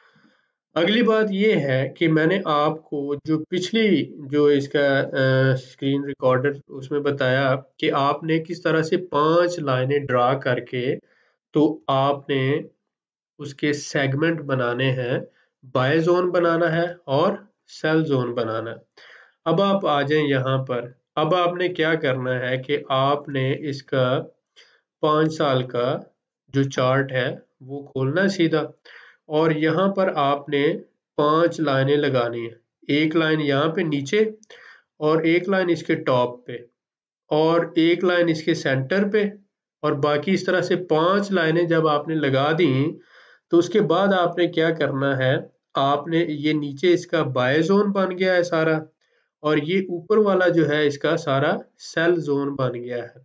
अगली बात ये है कि मैंने आपको जो पिछली जो इसका अ, स्क्रीन रिकॉर्डर उसमें बताया कि आपने किस तरह से पाँच लाइनें ड्रा करके तो आपने उसके सेगमेंट बनाने हैं, बाय ज़ोन बनाना है और सेल ज़ोन बनाना है। अब आप आ जाएँ यहाँ पर, अब आपने क्या करना है कि आपने इसका पाँच साल का जो चार्ट है, वो खोलना है सीधा और यहाँ पर आपने पाँच लाइनें लगानी है। एक लाइन यहाँ पे नीचे और एक लाइन इसके टॉप पे और एक लाइन इसके सेंटर पे और बाकी इस तरह से पाँच लाइनें जब आपने लगा दी, तो उसके बाद आपने क्या करना है, आपने ये नीचे इसका बाय ज़ोन बन गया है सारा और ये ऊपर वाला जो है इसका सारा सेल ज़ोन बन गया है।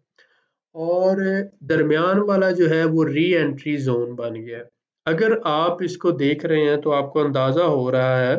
और दरमियान वाला जो है वो री एंट्री ज़ोन बन गया है। अगर आप इसको देख रहे हैं तो आपको अंदाज़ा हो रहा है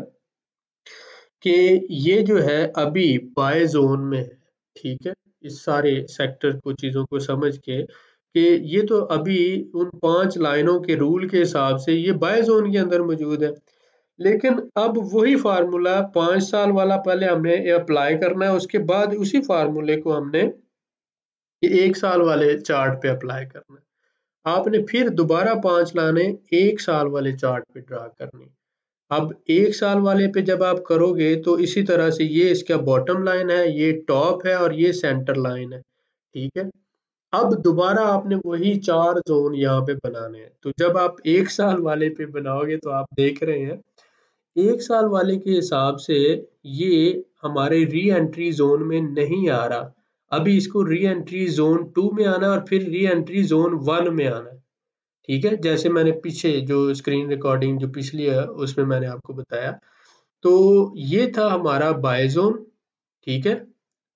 कि ये जो है अभी बाय ज़ोन में है, ठीक है? इस सारे सेक्टर को चीज़ों को समझ के कि ये तो अभी उन पाँच लाइनों के रूल के हिसाब से ये बाय ज़ोन के अंदर मौजूद है। लेकिन अब वही फ़ॉर्मूला पाँच साल वाला पहले हमने अप्लाई करना है, उसके बाद उसी फ़ॉर्मूले को हमने ये एक साल वाले चार्ट पे अप्लाई करना है। आपने फिर दोबारा पाँच लाने एक साल वाले चार्ट पे ड्रा करनी। अब एक साल वाले पे जब आप करोगे तो इसी तरह से ये इसका बॉटम लाइन है, ये टॉप है और ये सेंटर लाइन है, ठीक है। अब दोबारा आपने वही चार जोन यहाँ पे बनाने हैं। तो जब आप एक साल वाले पे बनाओगे तो आप देख रहे हैं एक साल वाले के हिसाब से ये हमारे री एंट्री जोन में नहीं आ रहा। अभी इसको री एंट्री जोन टू में आना है और फिर री एंट्री जोन वन में आना है, ठीक है। जैसे मैंने पीछे जो स्क्रीन रिकॉर्डिंग जो पिछली है उसमें मैंने आपको बताया। तो ये था हमारा बाय जोन, ठीक है,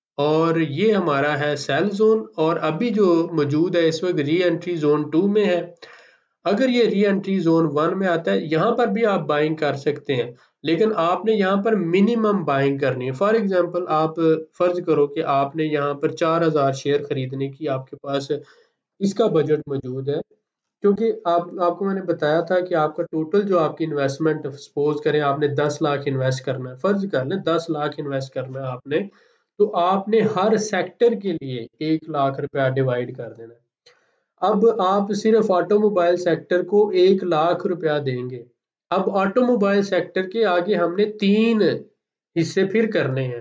और ये हमारा है सेल जोन। और अभी जो मौजूद है इस वक्त री एंट्री जोन टू में है। अगर ये री एंट्री जोन वन में आता है, यहाँ पर भी आप बाइंग कर सकते हैं, लेकिन आपने यहाँ पर मिनिमम बाइंग करनी है। फॉर एग्जांपल आप फर्ज करो कि आपने यहाँ पर चार हजार शेयर खरीदने की आपके पास इसका बजट मौजूद है, क्योंकि आप आपको मैंने बताया था कि आपका टोटल जो आपकी इन्वेस्टमेंट, सपोज करें आपने दस लाख इन्वेस्ट करना है, फर्ज कर लें दस लाख इन्वेस्ट करना है आपने, तो आपने हर सेक्टर के लिए एक लाख रुपया डिवाइड कर देना है। अब आप सिर्फ ऑटोमोबाइल सेक्टर को एक लाख रुपया देंगे। अब ऑटोमोबाइल सेक्टर के आगे हमने तीन हिस्से फिर करने हैं,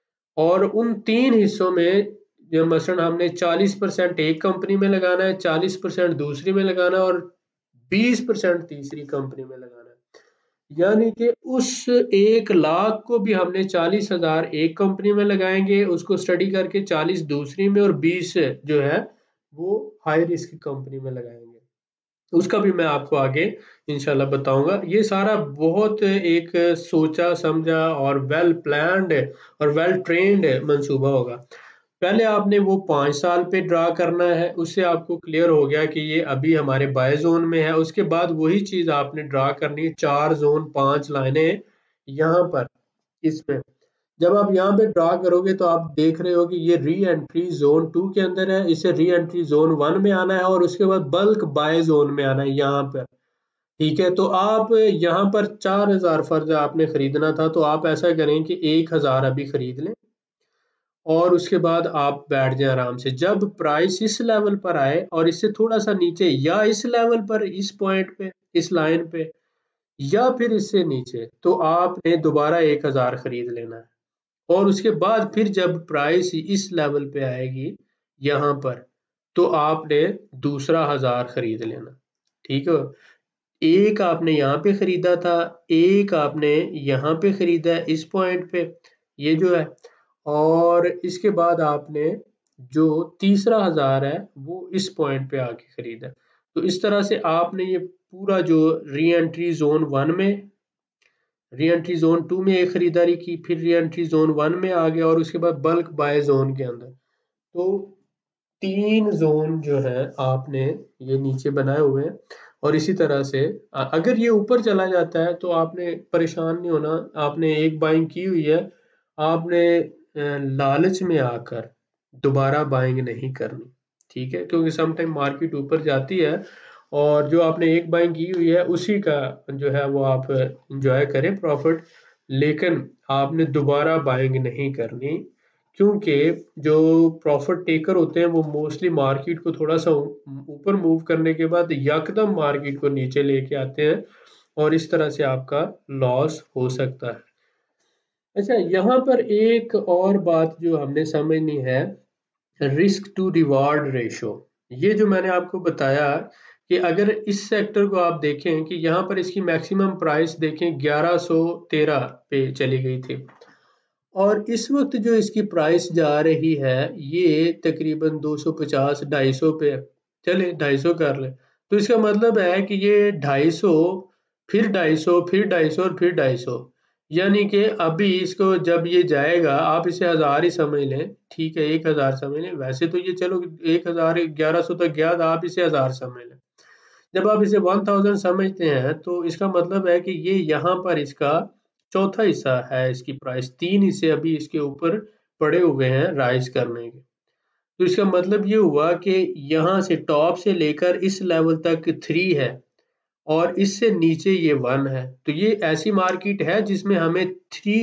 और उन तीन हिस्सों में जो मसलन हमने चालीस परसेंट एक कंपनी में लगाना है, चालीस परसेंट दूसरी में लगाना है और बीस परसेंट तीसरी कंपनी में लगाना है। यानी कि उस एक लाख को भी हमने चालीस हजार एक कंपनी में लगाएंगे, उसको स्टडी करके चालीस दूसरी में और बीस जो है वो हाई रिस्क कंपनी में लगाएंगे। उसका भी मैं आपको आगे इंशाल्लाह बताऊंगा। ये सारा बहुत एक सोचा समझा और वेल प्लान्ड और वेल ट्रेन्ड मंसूबा होगा। पहले आपने वो पाँच साल पे ड्रा करना है, उससे आपको क्लियर हो गया कि ये अभी हमारे बाय जोन में है। उसके बाद वही चीज आपने ड्रा करनी है, चार जोन पांच लाइनें यहाँ पर इसमें। जब आप यहाँ पे ड्रा करोगे तो आप देख रहे हो कि ये री एंट्री जोन टू के अंदर है, इसे री एंट्री जोन वन में आना है और उसके बाद बल्क बाय जोन में आना है यहाँ पर, ठीक है। तो आप यहाँ पर चार हजार फर्ज आपने खरीदना था, तो आप ऐसा करें कि एक हजार अभी खरीद लें और उसके बाद आप बैठ जाए आराम से। जब प्राइस इस लेवल पर आए और इससे थोड़ा सा नीचे या इस लेवल पर, इस पॉइंट पे, इस लाइन पे, या फिर इससे नीचे, तो आपने दोबारा एक हजार खरीद लेना है। और उसके बाद फिर जब प्राइस इस लेवल पे आएगी यहाँ पर, तो आपने दूसरा हजार खरीद लेना, ठीक है। एक आपने यहाँ पे खरीदा था, एक आपने यहाँ पे खरीदा है इस पॉइंट पे, ये जो है, और इसके बाद आपने जो तीसरा हजार है वो इस पॉइंट पे आके खरीदा। तो इस तरह से आपने ये पूरा जो री एंट्री जोन वन में, री एंट्री जोन टू में एक खरीदारी की, फिर री एंट्री जोन वन में आ गया और उसके बाद बल्क बाय जोन के अंदर। तो तीन जोन जो है आपने ये नीचे बनाए हुए हैं। और इसी तरह से अ- अगर ये ऊपर चला जाता है तो आपने परेशान नहीं होना। आपने एक बाइंग की हुई है, आपने अ, लालच में आकर दोबारा बाइंग नहीं करनी, ठीक है, क्योंकि समटाइम मार्केट ऊपर जाती है और जो आपने एक बाइंग की हुई है उसी का जो है वो आप इंजॉय करें प्रॉफिट, लेकिन आपने दोबारा बाइंग नहीं करनी। क्योंकि जो प्रॉफिट टेकर होते हैं वो मोस्टली मार्केट को थोड़ा सा ऊ- ऊपर मूव करने के बाद यकदम मार्केट को नीचे लेके आते हैं और इस तरह से आपका लॉस हो सकता है। अच्छा, यहाँ पर एक और बात जो हमने समझनी है, रिस्क टू रिवार्ड रेशो। ये जो मैंने आपको बताया कि अगर इस सेक्टर को आप देखें कि यहाँ पर इसकी मैक्सिमम प्राइस देखें ग्यारह सौ तेरह पे चली गई थी, और इस वक्त जो इसकी प्राइस जा रही है ये तकरीबन दो सौ पचास ढाई सौ पे है। चले ढाई सौ कर ले, तो इसका मतलब है कि ये ढाई सौ, फिर ढाई सौ, फिर ढाई सौ और फिर ढाई सौ। यानी कि अभी इसको जब ये जाएगा, आप इसे हजार ही समझ लें, ठीक है, एक हजार समझ लें। वैसे तो ये चलो एक हजार ग्यारह सौ तक गया था, आप इसे हजार समझ लें। जब आप इसे वन थाउजेंड समझते हैं तो इसका मतलब है कि ये यहाँ पर इसका चौथा हिस्सा है, इसकी प्राइस तीन हिस्से अभी इसके ऊपर पड़े हुए हैं राइज करने के। तो इसका मतलब ये हुआ कि यहाँ से टॉप से लेकर इस लेवल तक थ्री है और इससे नीचे ये वन है। तो ये ऐसी मार्केट है जिसमें हमें three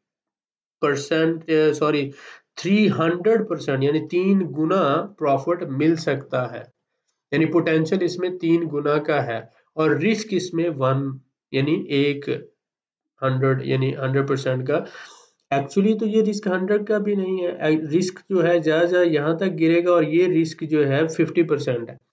percent sorry three hundred percent यानी तीन गुना प्रॉफिट मिल सकता है। यानी पोटेंशियल इसमें तीन गुना का है और रिस्क इसमें वन यानी एक हंड्रेड यानी हंड्रेड परसेंट का। एक्चुअली तो ये रिस्क हंड्रेड का भी नहीं है, रिस्क जो है ज़्यादा ज़्यादा यहाँ तक गिरेगा और ये रिस्क जो है फिफ्टी परसेंट है।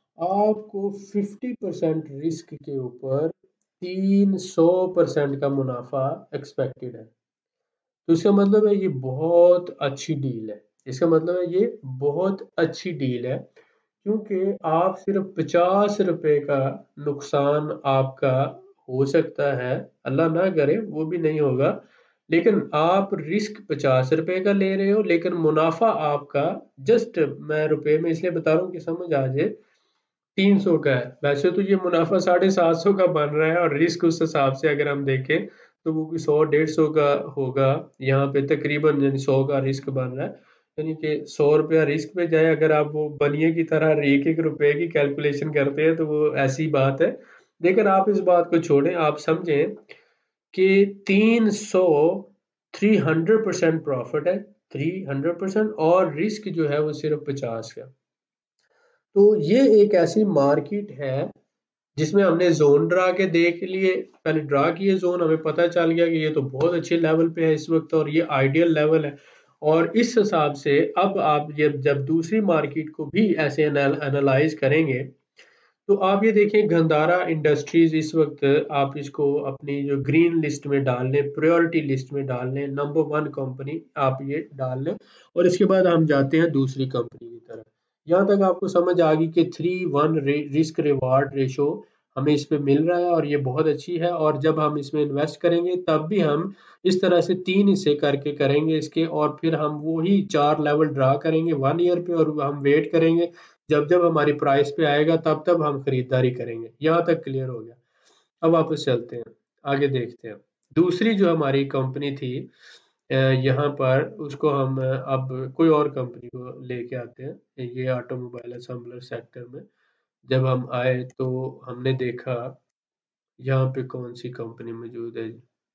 आपको फिफ्टी परसेंट रिस्क के ऊपर तीन सौ परसेंट का मुनाफा एक्सपेक्टेड है। तो इसका मतलब है ये बहुत अच्छी डील है। इसका मतलब है ये बहुत अच्छी डील है, क्योंकि आप सिर्फ पचास रुपए का नुकसान आपका हो सकता है, अल्लाह ना करे वो भी नहीं होगा, लेकिन आप रिस्क पचास रुपए का ले रहे हो, लेकिन मुनाफा आपका जस्ट, मैं रुपए में इसलिए बता रहा हूँ कि समझ आ जाए, तीन सौ का है। वैसे तो ये मुनाफा साढ़े सात सौ का बन रहा है और रिस्क उस हिसाब से अगर हम देखें तो वो भी सौ डेढ़ सौ का होगा। यहाँ पे तकरीबन यानी सौ का रिस्क बन रहा है, यानी कि सौ रुपया रिस्क पे जाए। अगर आप वो बनिए की तरह एक एक रुपए की कैलकुलेशन करते हैं तो वो ऐसी बात है। लेकिन आप इस बात को छोड़ें, आप समझें कि तीन सौ थ्री हंड्रेड परसेंट प्रॉफिट है, थ्री हंड्रेड परसेंट, और रिस्क जो है वो सिर्फ पचास का। तो ये एक ऐसी मार्केट है जिसमें हमने जोन ड्रा के देख लिए, पहले ड्रा किए जोन, हमें पता चल गया कि ये तो बहुत अच्छे लेवल पे है इस वक्त और ये आइडियल लेवल है। और इस हिसाब से अब आप ये जब दूसरी मार्केट को भी ऐसे एनालाइज करेंगे तो आप ये देखें, गंधारा इंडस्ट्रीज इस वक्त आप इसको अपनी जो ग्रीन लिस्ट में डाल लें, प्रायोरिटी लिस्ट में डाल लें, नंबर वन कंपनी आप ये डाल लें। और इसके बाद हम जाते हैं दूसरी कंपनी की तरफ। यहाँ तक आपको समझ आ गई कि three one risk reward ratio हमें इस पे मिल रहा है और ये बहुत अच्छी है। और जब हम इसमें इन्वेस्ट करेंगे तब भी हम इस तरह से तीन हिस्से करके करेंगे इसके, और फिर हम वही चार लेवल ड्रा करेंगे वन ईयर पे और हम वेट करेंगे जब जब हमारी प्राइस पे आएगा तब तब हम खरीदारी करेंगे। यहाँ तक क्लियर हो गया। अब वापस चलते हैं, आगे देखते हैं। दूसरी जो हमारी कंपनी थी अ, यहाँ पर उसको हम अ, अब कोई और कंपनी को लेके आते हैं। ये ऑटोमोबाइल असेंबलर सेक्टर में जब हम आए तो हमने देखा यहाँ पे कौन सी कंपनी मौजूद है।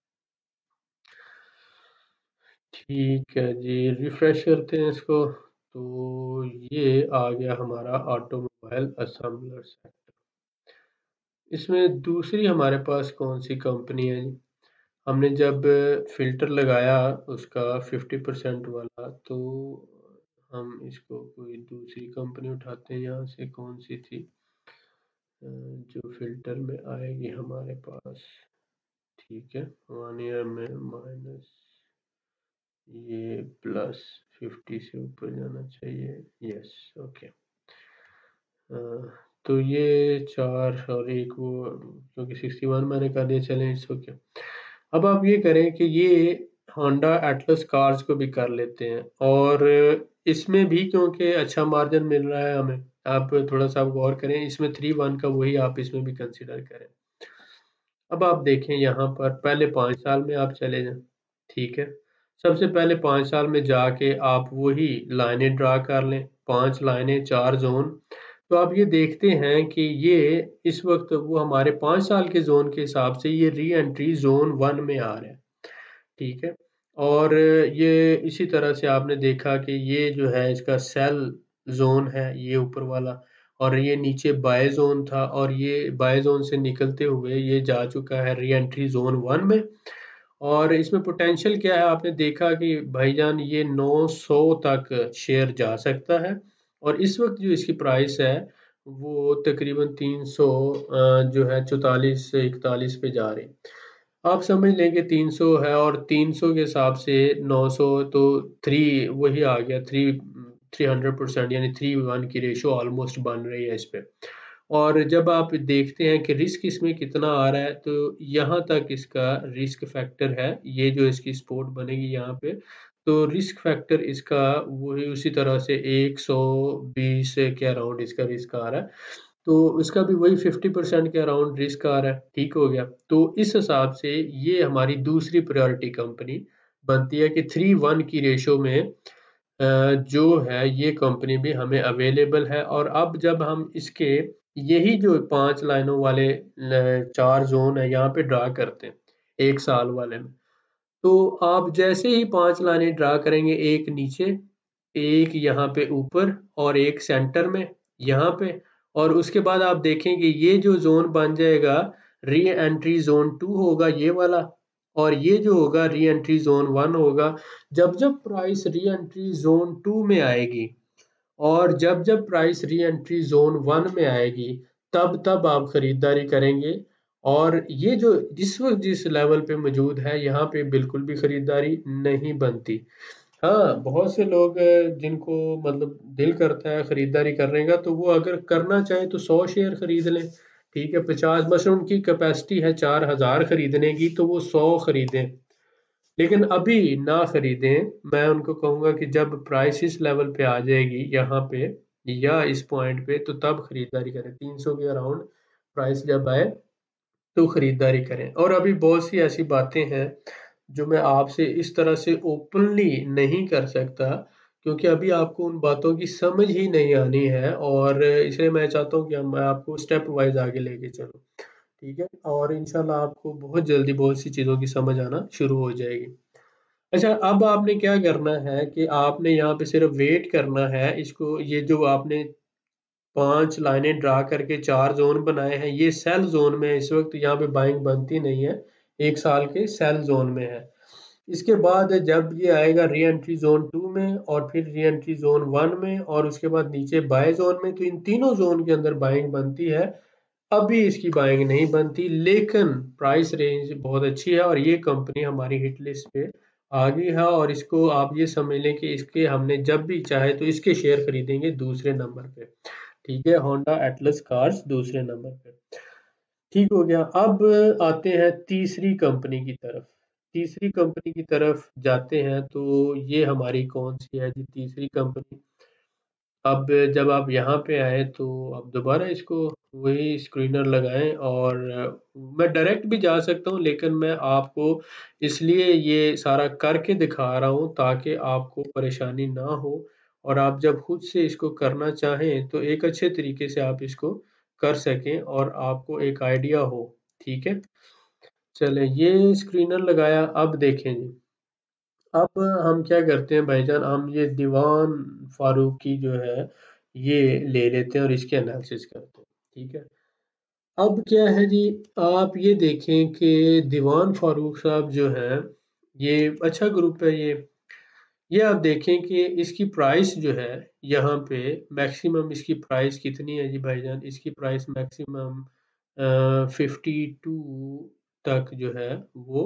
ठीक है जी, रिफ्रेश करते हैं इसको। तो ये आ गया हमारा ऑटोमोबाइल असेंबलर सेक्टर। इसमें दूसरी हमारे पास कौन सी कंपनी है जी? हमने जब फिल्टर लगाया उसका फिफ्टी परसेंट वाला, तो हम इसको कोई दूसरी कंपनी उठाते हैं। यहाँ से कौन सी थी अ, जो फिल्टर में आएगी हमारे पास। ठीक है, वन ईयर में माइनस, ये प्लस फिफ्टी से ऊपर जाना चाहिए। Yes, okay. तो ये चार और एक वो, क्योंकि सिक्सटी वन मैंने कर दिया, चलें इट्स ओके। अब आप ये करें कि ये होंडा एटलस कार्स को भी कर लेते हैं, और इसमें भी क्योंकि अच्छा मार्जिन मिल रहा है हमें, आप थोड़ा सा गौर करें, इसमें थ्री वन का वही आप इसमें भी कंसिडर करें। अब आप देखें यहाँ पर पहले पाँच साल में आप चले जाएं। ठीक है, सबसे पहले पाँच साल में जाके आप वही लाइनें ड्रा कर लें, पांच लाइनें, चार जोन। तो आप ये देखते हैं कि ये इस वक्त वो हमारे पाँच साल के जोन के हिसाब से ये री एंट्री जोन वन में आ रहा है। ठीक है, और ये इसी तरह से आपने देखा कि ये जो है इसका सेल जोन है ये ऊपर वाला, और ये नीचे बाय जोन था, और ये बाय जोन से निकलते हुए ये जा चुका है री एंट्री जोन वन में। और इसमें पोटेंशियल क्या है, आपने देखा कि भाईजान ये नौ सौ तक शेयर जा सकता है, और इस वक्त जो इसकी प्राइस है वो तकरीबन तीन सौ जो है चौतालीस से इकतालीस पे जा रही। आप समझ लें कि तीन सौ है, और तीन सौ के हिसाब से नौ सौ, तो थ्री वही आ गया, थ्री थ्री हंड्रेड परसेंट यानी थ्री वन की रेशो ऑलमोस्ट बन रही है इस पे। और जब आप देखते हैं कि रिस्क इसमें कितना आ रहा है, तो यहाँ तक इसका रिस्क फैक्टर है, ये जो इसकी स्पोर्ट बनेगी यहाँ पे, तो रिस्क फैक्टर इसका वही उसी तरह से एक सौ बीस के अराउंड इसका रिस्क आ रहा है। तो इसका भी वही फिफ्टी परसेंट के अराउंड रिस्क आ रहा है। ठीक हो गया। तो इस हिसाब से ये हमारी दूसरी प्रायोरिटी कंपनी बनती है कि थ्री वन की रेशो में अ, जो है ये कंपनी भी हमें अवेलेबल है। और अब जब हम इसके यही जो पांच लाइनों वाले ल- चार जोन है यहाँ पे ड्रा करते हैं एक साल वाले में, तो आप जैसे ही पांच लाइनें ड्रा करेंगे, एक नीचे, एक यहाँ पे ऊपर, और एक सेंटर में यहाँ पे, और उसके बाद आप देखें कि ये जो जोन बन जाएगा री एंट्री जोन टू होगा ये वाला, और ये जो होगा री एंट्री जोन वन होगा जब जब price re entry zone two में आएगी, और जब जब price re entry zone one में आएगी तब तब आप खरीदारी करेंगे। और ये जो इस वक्त जिस लेवल पे मौजूद है यहाँ पे बिल्कुल भी खरीदारी नहीं बनती। हाँ, बहुत से लोग अ, जिनको मतलब दिल करता है खरीदारी करने का, तो वो अगर करना चाहे तो सौ शेयर खरीद लें। ठीक है, पचास मसलन उनकी कैपेसिटी है चार हजार खरीदने की, तो वो सौ खरीदें, लेकिन अभी ना खरीदें। मैं उनको कहूंगा कि जब प्राइस इस लेवल पे आ जाएगी यहाँ पे या इस पॉइंट पे, तो तब खरीदारी करें। तीन सौ के अराउंड प्राइस जब आए तो खरीदारी करें। और अभी बहुत सी ऐसी बातें हैं जो मैं आपसे इस तरह से ओपनली नहीं कर सकता, क्योंकि अभी आपको उन बातों की समझ ही नहीं आनी है, और इसलिए मैं चाहता हूँ कि मैं आपको स्टेप वाइज आगे लेके चलूँ। ठीक है, और इंशाल्लाह आपको बहुत जल्दी बहुत सी चीज़ों की समझ आना शुरू हो जाएगी। अच्छा, अब आपने क्या करना है कि आपने यहाँ पे सिर्फ वेट करना है। इसको, ये जो आपने पांच लाइनें ड्रा करके चार जोन बनाए हैं, ये सेल जोन में इस वक्त यहाँ पे बाइंग बनती नहीं है, एक साल के सेल जोन में है। इसके बाद जब ये आएगा री एंट्री जोन टू में, और फिर री एंट्री जोन वन में, और उसके बाद नीचे बाय जोन में, तो इन तीनों जोन के अंदर बाइंग बनती है। अभी इसकी बाइंग नहीं बनती, लेकिन प्राइस रेंज बहुत अच्छी है और ये कंपनी हमारी हिट लिस्ट पे आ गई है। और इसको आप ये समझ लें कि इसके हमने जब भी चाहे तो इसके शेयर खरीदेंगे दूसरे नंबर पे। ठीक है, होंडा एटलस कार्स दूसरे नंबर पे। ठीक हो गया। अब आते हैं तीसरी कंपनी की तरफ। तीसरी कंपनी की तरफ जाते हैं, तो ये हमारी कौन सी है जी तीसरी कंपनी। अब जब आप यहाँ पे आए तो आप दोबारा इसको वही स्क्रीनर लगाएं, और मैं डायरेक्ट भी जा सकता हूँ, लेकिन मैं आपको इसलिए ये सारा करके दिखा रहा हूँ ताकि आपको परेशानी ना हो, और आप जब खुद से इसको करना चाहें तो एक अच्छे तरीके से आप इसको कर सकें और आपको एक आइडिया हो। ठीक है, चले ये स्क्रीनर लगाया। अब देखें जी, अब हम क्या करते हैं भाईजान, हम ये दीवान फारूक की जो है ये ले लेते हैं और इसके एनालिसिस करते हैं। ठीक है, अब क्या है जी, आप ये देखें कि दीवान फारूक साहब जो है ये अच्छा ग्रुप है। ये ये आप देखें कि इसकी प्राइस जो है यहाँ पे मैक्सिमम इसकी प्राइस कितनी है जी भाईजान। इसकी प्राइस मैक्सिमम फिफ्टी टू तक जो है वो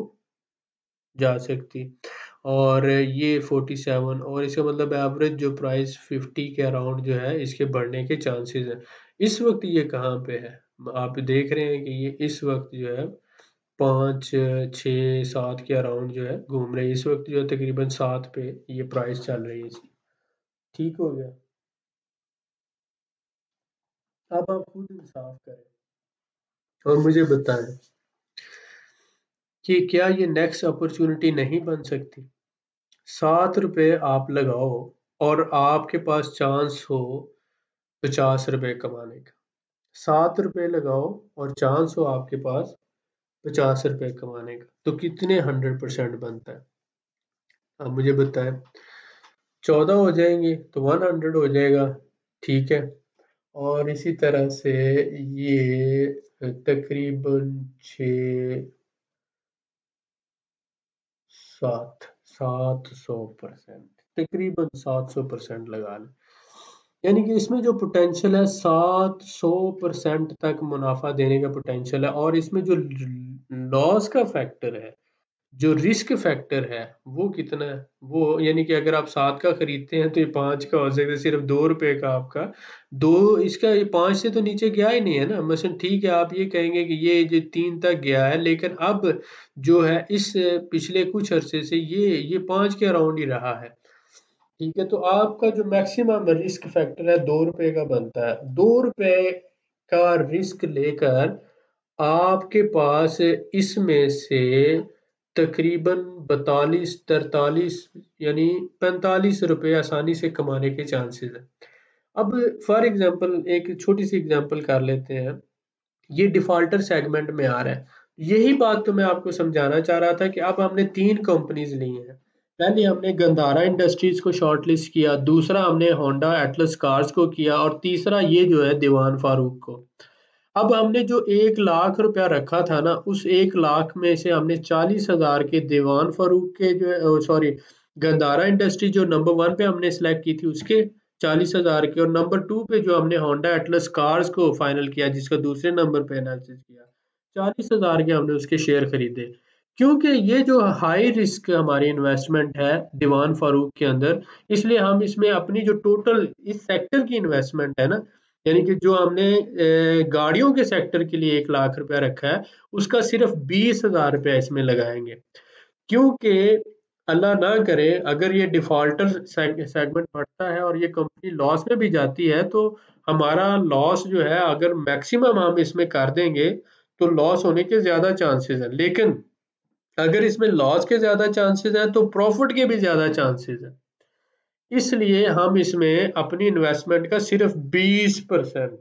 जा सकती, और ये फोर्टी सेवन, और इसका मतलब एवरेज जो प्राइस फिफ्टी के अराउंड जो है इसके बढ़ने के चांसेस हैं। इस वक्त ये कहाँ पे है, आप देख रहे हैं कि ये इस वक्त जो है पाँच छः सात के अराउंड जो है घूम रही है। इस वक्त जो है तकरीबन सात पे ये प्राइस चल रही है इसकी। ठीक हो गया। अब आप खुद इंसाफ करें और मुझे बताएं कि क्या ये नेक्स्ट अपॉर्चुनिटी नहीं बन सकती। सात रुपए आप लगाओ और आपके पास चांस हो पचास रुपए कमाने का। सात रुपए लगाओ और चांस हो आपके पास पचास रुपए कमाने का, तो कितने हंड्रेड परसेंट बनता है। अब मुझे बताएं, चौदह हो जाएंगे तो वन हंड्रेड हो जाएगा। ठीक है, और इसी तरह से ये तकरीबन छ सात सात सौ परसेंट, तकरीबन सात सौ परसेंट लगा लें। यानी कि इसमें जो पोटेंशियल है सात सौ परसेंट तक मुनाफा देने का पोटेंशियल है। और इसमें जो लॉस का फैक्टर है, जो रिस्क फैक्टर है, वो कितना है, वो यानी कि अगर आप सात का खरीदते हैं तो ये पाँच का हो सकता है, सिर्फ दो रुपए का आपका। दो इसका ये पाँच से तो नीचे गया ही नहीं है ना। मसलन ठीक है, आप ये कहेंगे कि ये जो तीन तक गया है, लेकिन अब जो है इस पिछले कुछ अरसे से ये ये पाँच के अराउंड ही रहा है। ठीक है, तो आपका जो मैक्सिमम रिस्क फैक्टर है दो रुपए का बनता है। दो रुपए का रिस्क लेकर आपके पास इसमें से तकरीबन बतालीस तरतालीस यानी पैंतालीस रुपए आसानी से कमाने के चांसेस हैं। अब फॉर एग्जांपल एक छोटी सी एग्जांपल कर लेते हैं। ये डिफॉल्टर सेगमेंट में आ रहा है। यही बात तो मैं आपको समझाना चाह रहा था कि अब हमने तीन कंपनीज ली हैं। पहले हमने गंधारा इंडस्ट्रीज को शॉर्टलिस्ट किया, दूसरा हमने होंडा एटलस कार्स को किया, और तीसरा ये जो है दीवान फारूक को। अब हमने जो एक लाख रुपया रखा था ना, उस एक लाख में से हमने चालीस हजार के दीवान फारूक के जो है, सॉरी गंदारा इंडस्ट्री जो नंबर वन पे हमने सेलेक्ट की थी उसके चालीस हजार के, और नंबर टू पे जो हमने होंडा एटलस कार्स को फाइनल किया जिसका दूसरे नंबर पे एनालिसिस किया, चालीस हजार के हमने उसके शेयर खरीदे। क्योंकि ये जो हाई रिस्क हमारी इन्वेस्टमेंट है दीवान फारूक के अंदर, इसलिए हम इसमें अपनी जो टोटल इस सेक्टर की इन्वेस्टमेंट है ना, यानी कि जो हमने अ, गाड़ियों के सेक्टर के लिए एक लाख रुपया रखा है, उसका सिर्फ बीस हजार रुपया इसमें लगाएंगे। क्योंकि अल्लाह ना करे अगर ये डिफॉल्टर सेगमेंट बढ़ता है और ये कंपनी लॉस में भी जाती है, तो हमारा लॉस जो है अगर मैक्सिमम हम इसमें कर देंगे तो लॉस होने के ज्यादा चांसेस हैं। लेकिन अगर इसमें लॉस के ज्यादा चांसेस हैं तो प्रॉफिट के भी ज्यादा चांसेस हैं। इसलिए हम इसमें अपनी इन्वेस्टमेंट का सिर्फ बीस परसेंट,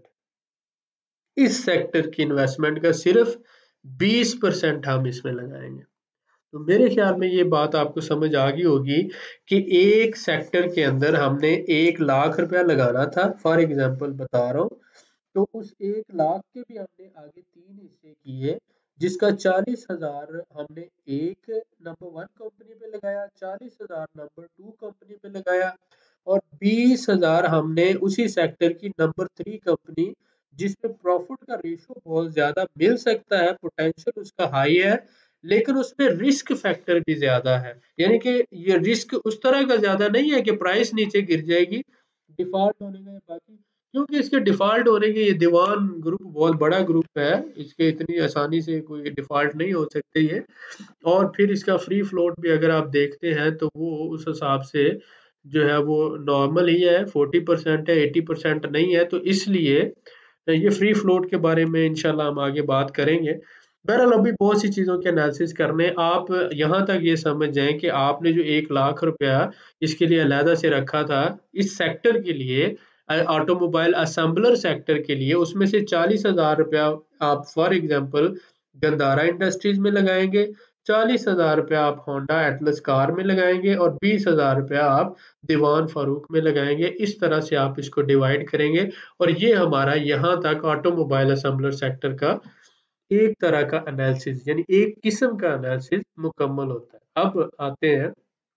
इस सेक्टर की इन्वेस्टमेंट का सिर्फ बीस परसेंट हम इसमें लगाएंगे। तो मेरे ख्याल में ये बात आपको समझ आ गई होगी कि एक सेक्टर के अंदर हमने एक लाख रुपया लगाना था, फॉर एग्जांपल बता रहा हूँ। तो उस एक लाख के भी हमने आगे तीन हिस्से किए, जिसका चालीस हजार हमने एक नंबर वन कंपनी पे लगाया, चालीस हजार नंबर टू कंपनी पे लगाया, और बीस हजार हमने उसी सेक्टर की नंबर थ्री कंपनी जिसमें प्रॉफिट का रेशो बहुत ज्यादा मिल सकता है, पोटेंशियल उसका हाई है, लेकिन उसमें रिस्क फैक्टर भी ज्यादा है। यानी कि ये रिस्क उस तरह का ज्यादा नहीं है कि प्राइस नीचे गिर जाएगी, डिफॉल्ट होने का बाकी, क्योंकि इसके डिफॉल्ट होने के, ये दीवान ग्रुप बहुत बड़ा ग्रुप है, इसके इतनी आसानी से कोई डिफॉल्ट नहीं हो सकती है। और फिर इसका फ्री फ्लोट भी अगर आप देखते हैं तो वो उस हिसाब से जो है वो नॉर्मल ही है, फोर्टी परसेंट है, एटी परसेंट नहीं है। तो इसलिए ये फ्री फ्लोट के बारे में इंशाल्लाह हम आगे बात करेंगे। बहरहाल अभी बहुत सी चीज़ों के एनालिसिस करने, आप यहाँ तक ये समझ जाएं कि आपने जो एक लाख रुपया इसके लिए अलहदा से रखा था इस सेक्टर के लिए, ऑटोमोबाइल असेंबलर सेक्टर के लिए, उसमें से चालीस हजार रुपया आप फॉर एग्जांपल गंदारा इंडस्ट्रीज में लगाएंगे, चालीस हजार रुपया आप होंडा एटलस कार में लगाएंगे, और बीस हजार रुपया आप दीवान फारूक में लगाएंगे। इस तरह से आप इसको डिवाइड करेंगे, और ये हमारा यहाँ तक ऑटोमोबाइल असेंबलर सेक्टर का एक तरह का एनालिसिस, यानी एक किस्म का एनालिसिस मुकम्मल होता है। अब आते हैं,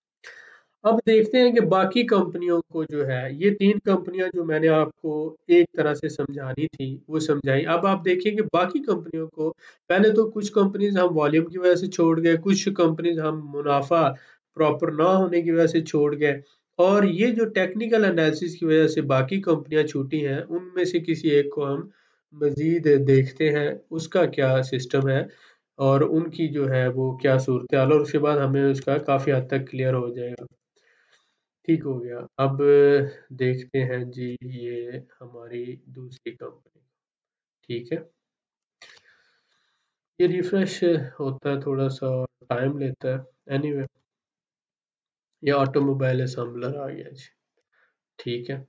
अब देखते हैं कि बाकी कंपनियों को जो है, ये तीन कंपनियां जो मैंने आपको एक तरह से समझानी थी वो समझाई। अब आप देखिए कि बाकी कंपनियों को, पहले तो कुछ कंपनीज हम वॉल्यूम की वजह से छोड़ गए, कुछ कंपनीज हम मुनाफा प्रॉपर ना होने की वजह से छोड़ गए, और ये जो टेक्निकल एनालिसिस की वजह से बाकी कंपनियां छूटी हैं, उनमें से किसी एक को हम मजीद देखते हैं उसका क्या सिस्टम है और उनकी जो है वो क्या सूरत हाल, और उसके बाद हमें उसका काफ़ी हद तक क्लियर हो जाएगा। ठीक हो गया। अब देखते हैं जी, ये हमारी दूसरी कंपनी, ठीक है। ये रिफ्रेश होता है, थोड़ा सा टाइम लेता है। एनीवे, ये ऑटोमोबाइल असेंबलर आ गया जी, ठीक है।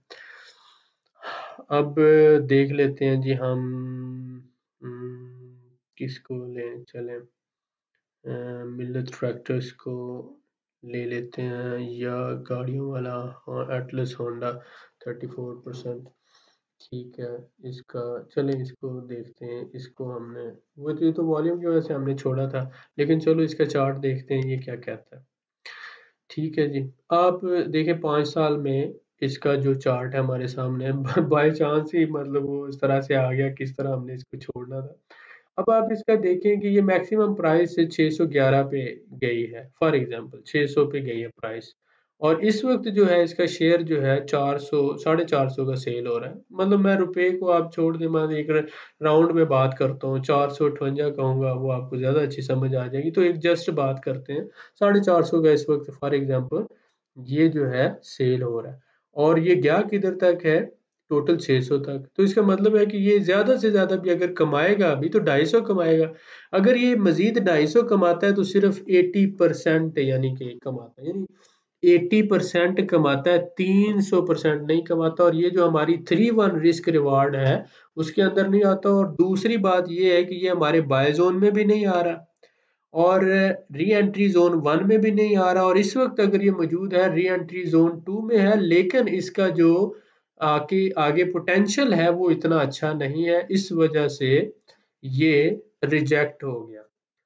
अब देख लेते हैं जी हम हम्म, किसको लें, चलें मिल्लत ट्रैक्टर्स को ले लेते हैं, या गाड़ियों वाला Atlas Honda thirty four percent, ठीक है। इसका चलें, इसको देखते हैं। इसको हमने, वो तो ये तो वॉल्यूम की वजह से हमने छोड़ा था, लेकिन चलो इसका चार्ट देखते हैं ये क्या कहता है। ठीक है जी, आप देखें पाँच साल में इसका जो चार्ट है हमारे सामने, बाय चांस ही मतलब वो इस तरह से आ गया, किस तरह हमने इसको छोड़ना था। अब आप इसका देखें कि ये मैक्सिमम प्राइस से छह सौ ग्यारह पे गई है, फॉर एग्जांपल छह सौ पे गई है प्राइस, और इस वक्त जो है इसका शेयर जो है चार सौ साढ़े चार सौ का सेल हो रहा है। मतलब मैं रुपए को आप छोड़ दें, मैं एक राउंड में बात करता हूँ, चार सौ अठवंजा कहूँगा, वो आपको ज़्यादा अच्छी समझ आ जाएगी। तो एक जस्ट बात करते हैं, साढ़े चार सौ का इस वक्त फॉर एग्जांपल ये जो है सेल हो रहा है, और ये गया किधर तक है, टोटल छह सौ तक। तो इसका मतलब है कि ये ज़्यादा से ज़्यादा भी अगर कमाएगा अभी तो ढाई सौ कमाएगा। अगर ये मज़ीद ढाई सौ कमाता है तो सिर्फ अस्सी परसेंट यानी कि कमाता है, यानी अस्सी परसेंट कमाता है, तीन सौ परसेंट नहीं कमाता। और ये जो हमारी थ्री वन रिस्क रिवार्ड है उसके अंदर नहीं आता। और दूसरी बात ये है कि ये हमारे बाय जोन में भी नहीं आ रहा, और री एंट्री जोन वन में भी नहीं आ रहा, और इस वक्त अगर ये मौजूद है री एंट्री जोन टू में है, लेकिन इसका जो आगे आगे पोटेंशियल है वो इतना अच्छा नहीं है, इस वजह से ये रिजेक्ट हो गया।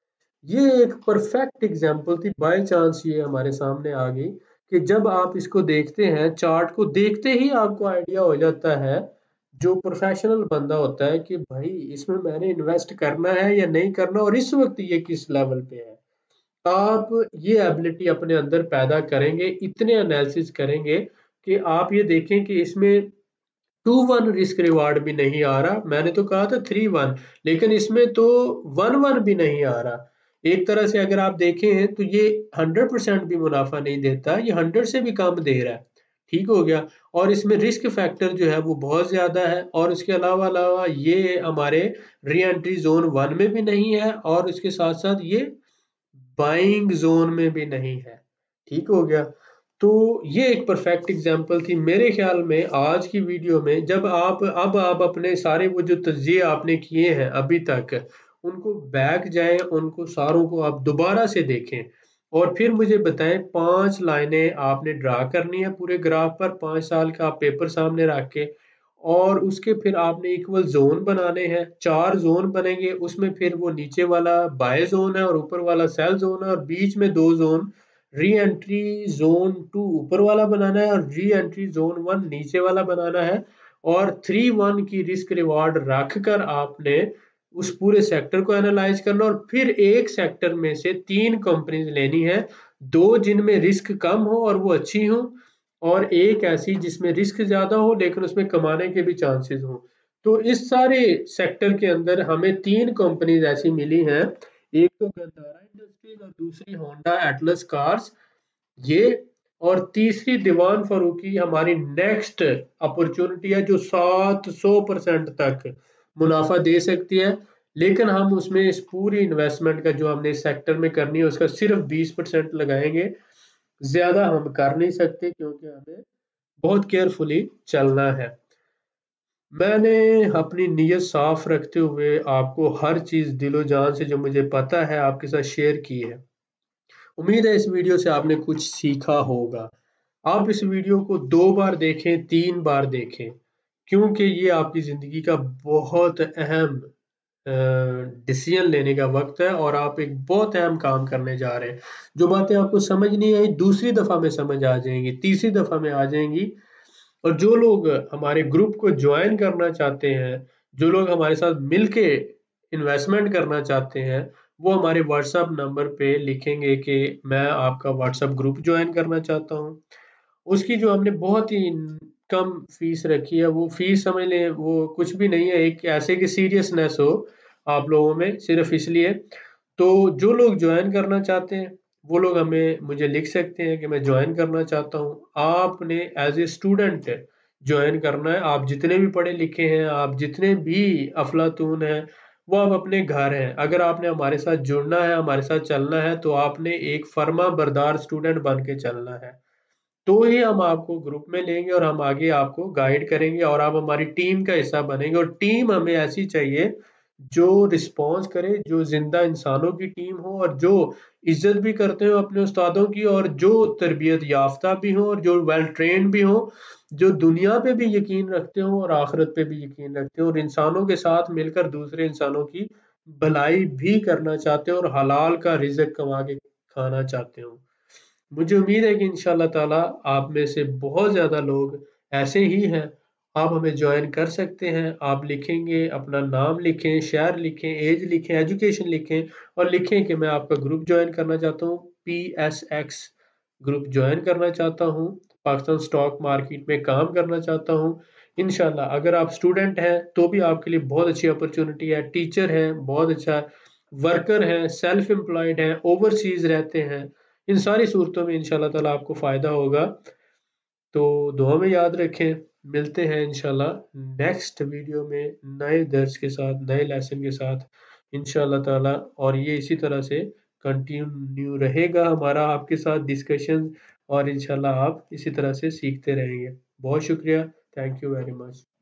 ये एक परफेक्ट एग्जांपल थी, बाय चांस ये हमारे सामने आ गई कि जब आप इसको देखते हैं, चार्ट को देखते ही आपको आइडिया हो जाता है, जो प्रोफेशनल बंदा होता है, कि भाई इसमें मैंने इन्वेस्ट करना है या नहीं करना और इस वक्त ये किस लेवल पे है। आप ये एबिलिटी अपने अंदर पैदा करेंगे, इतने एनालिसिस करेंगे कि आप ये देखें कि इसमें टू वन रिस्क रिवार्ड भी नहीं आ रहा, मैंने तो कहा था थ्री वन, लेकिन इसमें तो वन वन भी नहीं आ रहा। एक तरह से अगर आप देखें तो ये हंड्रेड परसेंट भी मुनाफा नहीं देता, ये हंड्रेड से भी कम दे रहा है। ठीक हो गया। और इसमें रिस्क फैक्टर जो है वो बहुत ज्यादा है, और उसके अलावा अलावा ये हमारे री एंट्री जोन वन में भी नहीं है, और उसके साथ साथ ये बाइंग जोन में भी नहीं है। ठीक हो गया। तो ये एक परफेक्ट एग्जांपल थी मेरे ख्याल में आज की वीडियो में। जब आप अब आप अपने सारे वो जो तज्जिए आपने किए हैं अभी तक, उनको बैक जाएं, उनको सारों को आप दोबारा से देखें और फिर मुझे बताएं, पांच लाइनें आपने ड्रा करनी है पूरे ग्राफ पर, पांच साल का आप पेपर सामने रख के, और उसके फिर आपने इक्वल जोन बनाने हैं, चार जोन बनेंगे, उसमें फिर वो नीचे वाला बाय जोन है और ऊपर वाला सेल जोन है, और बीच में दो zone re entry zone two ऊपर वाला बनाना है और री एंट्री जोन वन नीचे वाला बनाना है। और थ्री वन की रिस्क रिवार्ड रख कर आपने उस पूरे सेक्टर को एनालाइज करना, और फिर एक सेक्टर में से तीन कंपनीज लेनी है, दो जिनमें रिस्क कम हो और वो अच्छी हो, और एक ऐसी जिसमें रिस्क ज्यादा हो लेकिन उसमें कमाने के भी चांसेस हो। तो इस सारे सेक्टर के अंदर हमें तीन कंपनीज ऐसी मिली हैं, एक तो गंधारा इंडस्ट्रीज और दूसरी होंडा एटलस कार्स, ये, और तीसरी दीवान फारूकी हमारी नेक्स्ट अपॉर्चुनिटी है जो सात सौ परसेंट तक मुनाफा दे सकती है। लेकिन हम उसमें इस पूरी इन्वेस्टमेंट का जो हमने इस सेक्टर में करनी है उसका सिर्फ बीस परसेंट लगाएंगे, ज्यादा हम कर नहीं सकते क्योंकि हमें बहुत केयरफुली चलना है। मैंने अपनी नीयत साफ रखते हुए आपको हर चीज दिलो जान से जो मुझे पता है आपके साथ शेयर की है। उम्मीद है इस वीडियो से आपने कुछ सीखा होगा। आप इस वीडियो को दो बार देखें, तीन बार देखें, क्योंकि ये आपकी जिंदगी का बहुत अहम डिसीजन लेने का वक्त है और आप एक बहुत अहम काम करने जा रहे हैं। जो बातें आपको समझ नहीं आई दूसरी दफा में समझ आ जाएंगी, तीसरी दफा में आ जाएंगी। और जो लोग हमारे ग्रुप को ज्वाइन करना चाहते हैं, जो लोग हमारे साथ मिलके इन्वेस्टमेंट करना चाहते हैं, वो हमारे व्हाट्सएप नंबर पे लिखेंगे कि मैं आपका व्हाट्सएप ग्रुप ज्वाइन करना चाहता हूँ। उसकी जो हमने बहुत ही कम फीस रखी है, वो फीस समझ लें वो कुछ भी नहीं है, एक ऐसे की सीरियसनेस हो आप लोगों में सिर्फ इसलिए। तो जो लोग ज्वाइन करना चाहते हैं वो लोग हमें मुझे लिख सकते हैं कि मैं ज्वाइन करना चाहता हूँ। आपने एज ए स्टूडेंट ज्वाइन करना है, आप जितने भी पढ़े लिखे हैं, आप जितने भी अफलातून हैं, वो आप अपने घर हैं, अगर आपने हमारे साथ जुड़ना है, हमारे साथ चलना है, तो आपने एक फर्मा बरदार स्टूडेंट बन के चलना है। तो ही हम आपको ग्रुप में लेंगे और हम आगे आपको गाइड करेंगे और आप हमारी टीम का हिस्सा बनेंगे। और टीम हमें ऐसी चाहिए जो रिस्पॉन्स करे, जो जिंदा इंसानों की टीम हो और जो इज्जत भी करते हो अपने उस्तादों की, और जो तरबियत याफ्ता भी हो और जो वेल ट्रेंड भी हो, जो दुनिया पे भी यकीन रखते हो और आखिरत पे भी यकीन रखते हो, और इंसानों के साथ मिलकर दूसरे इंसानों की भलाई भी करना चाहते हो और हलाल का रिज़्क कमा के खाना चाहते हो। मुझे उम्मीद है कि इंशाल्लाह ताला आप में से बहुत ज़्यादा लोग ऐसे ही हैं। आप हमें जॉइन कर सकते हैं। आप लिखेंगे, अपना नाम लिखें, शहर लिखें, एज लिखें, एजुकेशन लिखें और लिखें कि मैं आपका ग्रुप जॉइन करना चाहता हूँ, P S X group join करना चाहता हूँ, पाकिस्तान स्टॉक मार्केट में काम करना चाहता हूँ। इंशाल्लाह अगर आप स्टूडेंट हैं तो भी आपके लिए बहुत अच्छी अपॉर्चुनिटी है, टीचर हैं बहुत अच्छा, वर्कर हैं, सेल्फ एम्प्लॉयड हैं, ओवरसीज रहते हैं, इन सारी सूरतों में इंशाल्लाह ताला आपको फ़ायदा होगा। तो दुआ में याद रखें, मिलते हैं इंशाल्लाह नेक्स्ट वीडियो में नए दर्स के साथ, नए लेसन के साथ इंशाल्लाह ताला। और ये इसी तरह से कंटिन्यू रहेगा हमारा आपके साथ डिस्कशन, और इंशाल्लाह आप इसी तरह से सीखते रहेंगे। बहुत शुक्रिया, थैंक यू वेरी मच।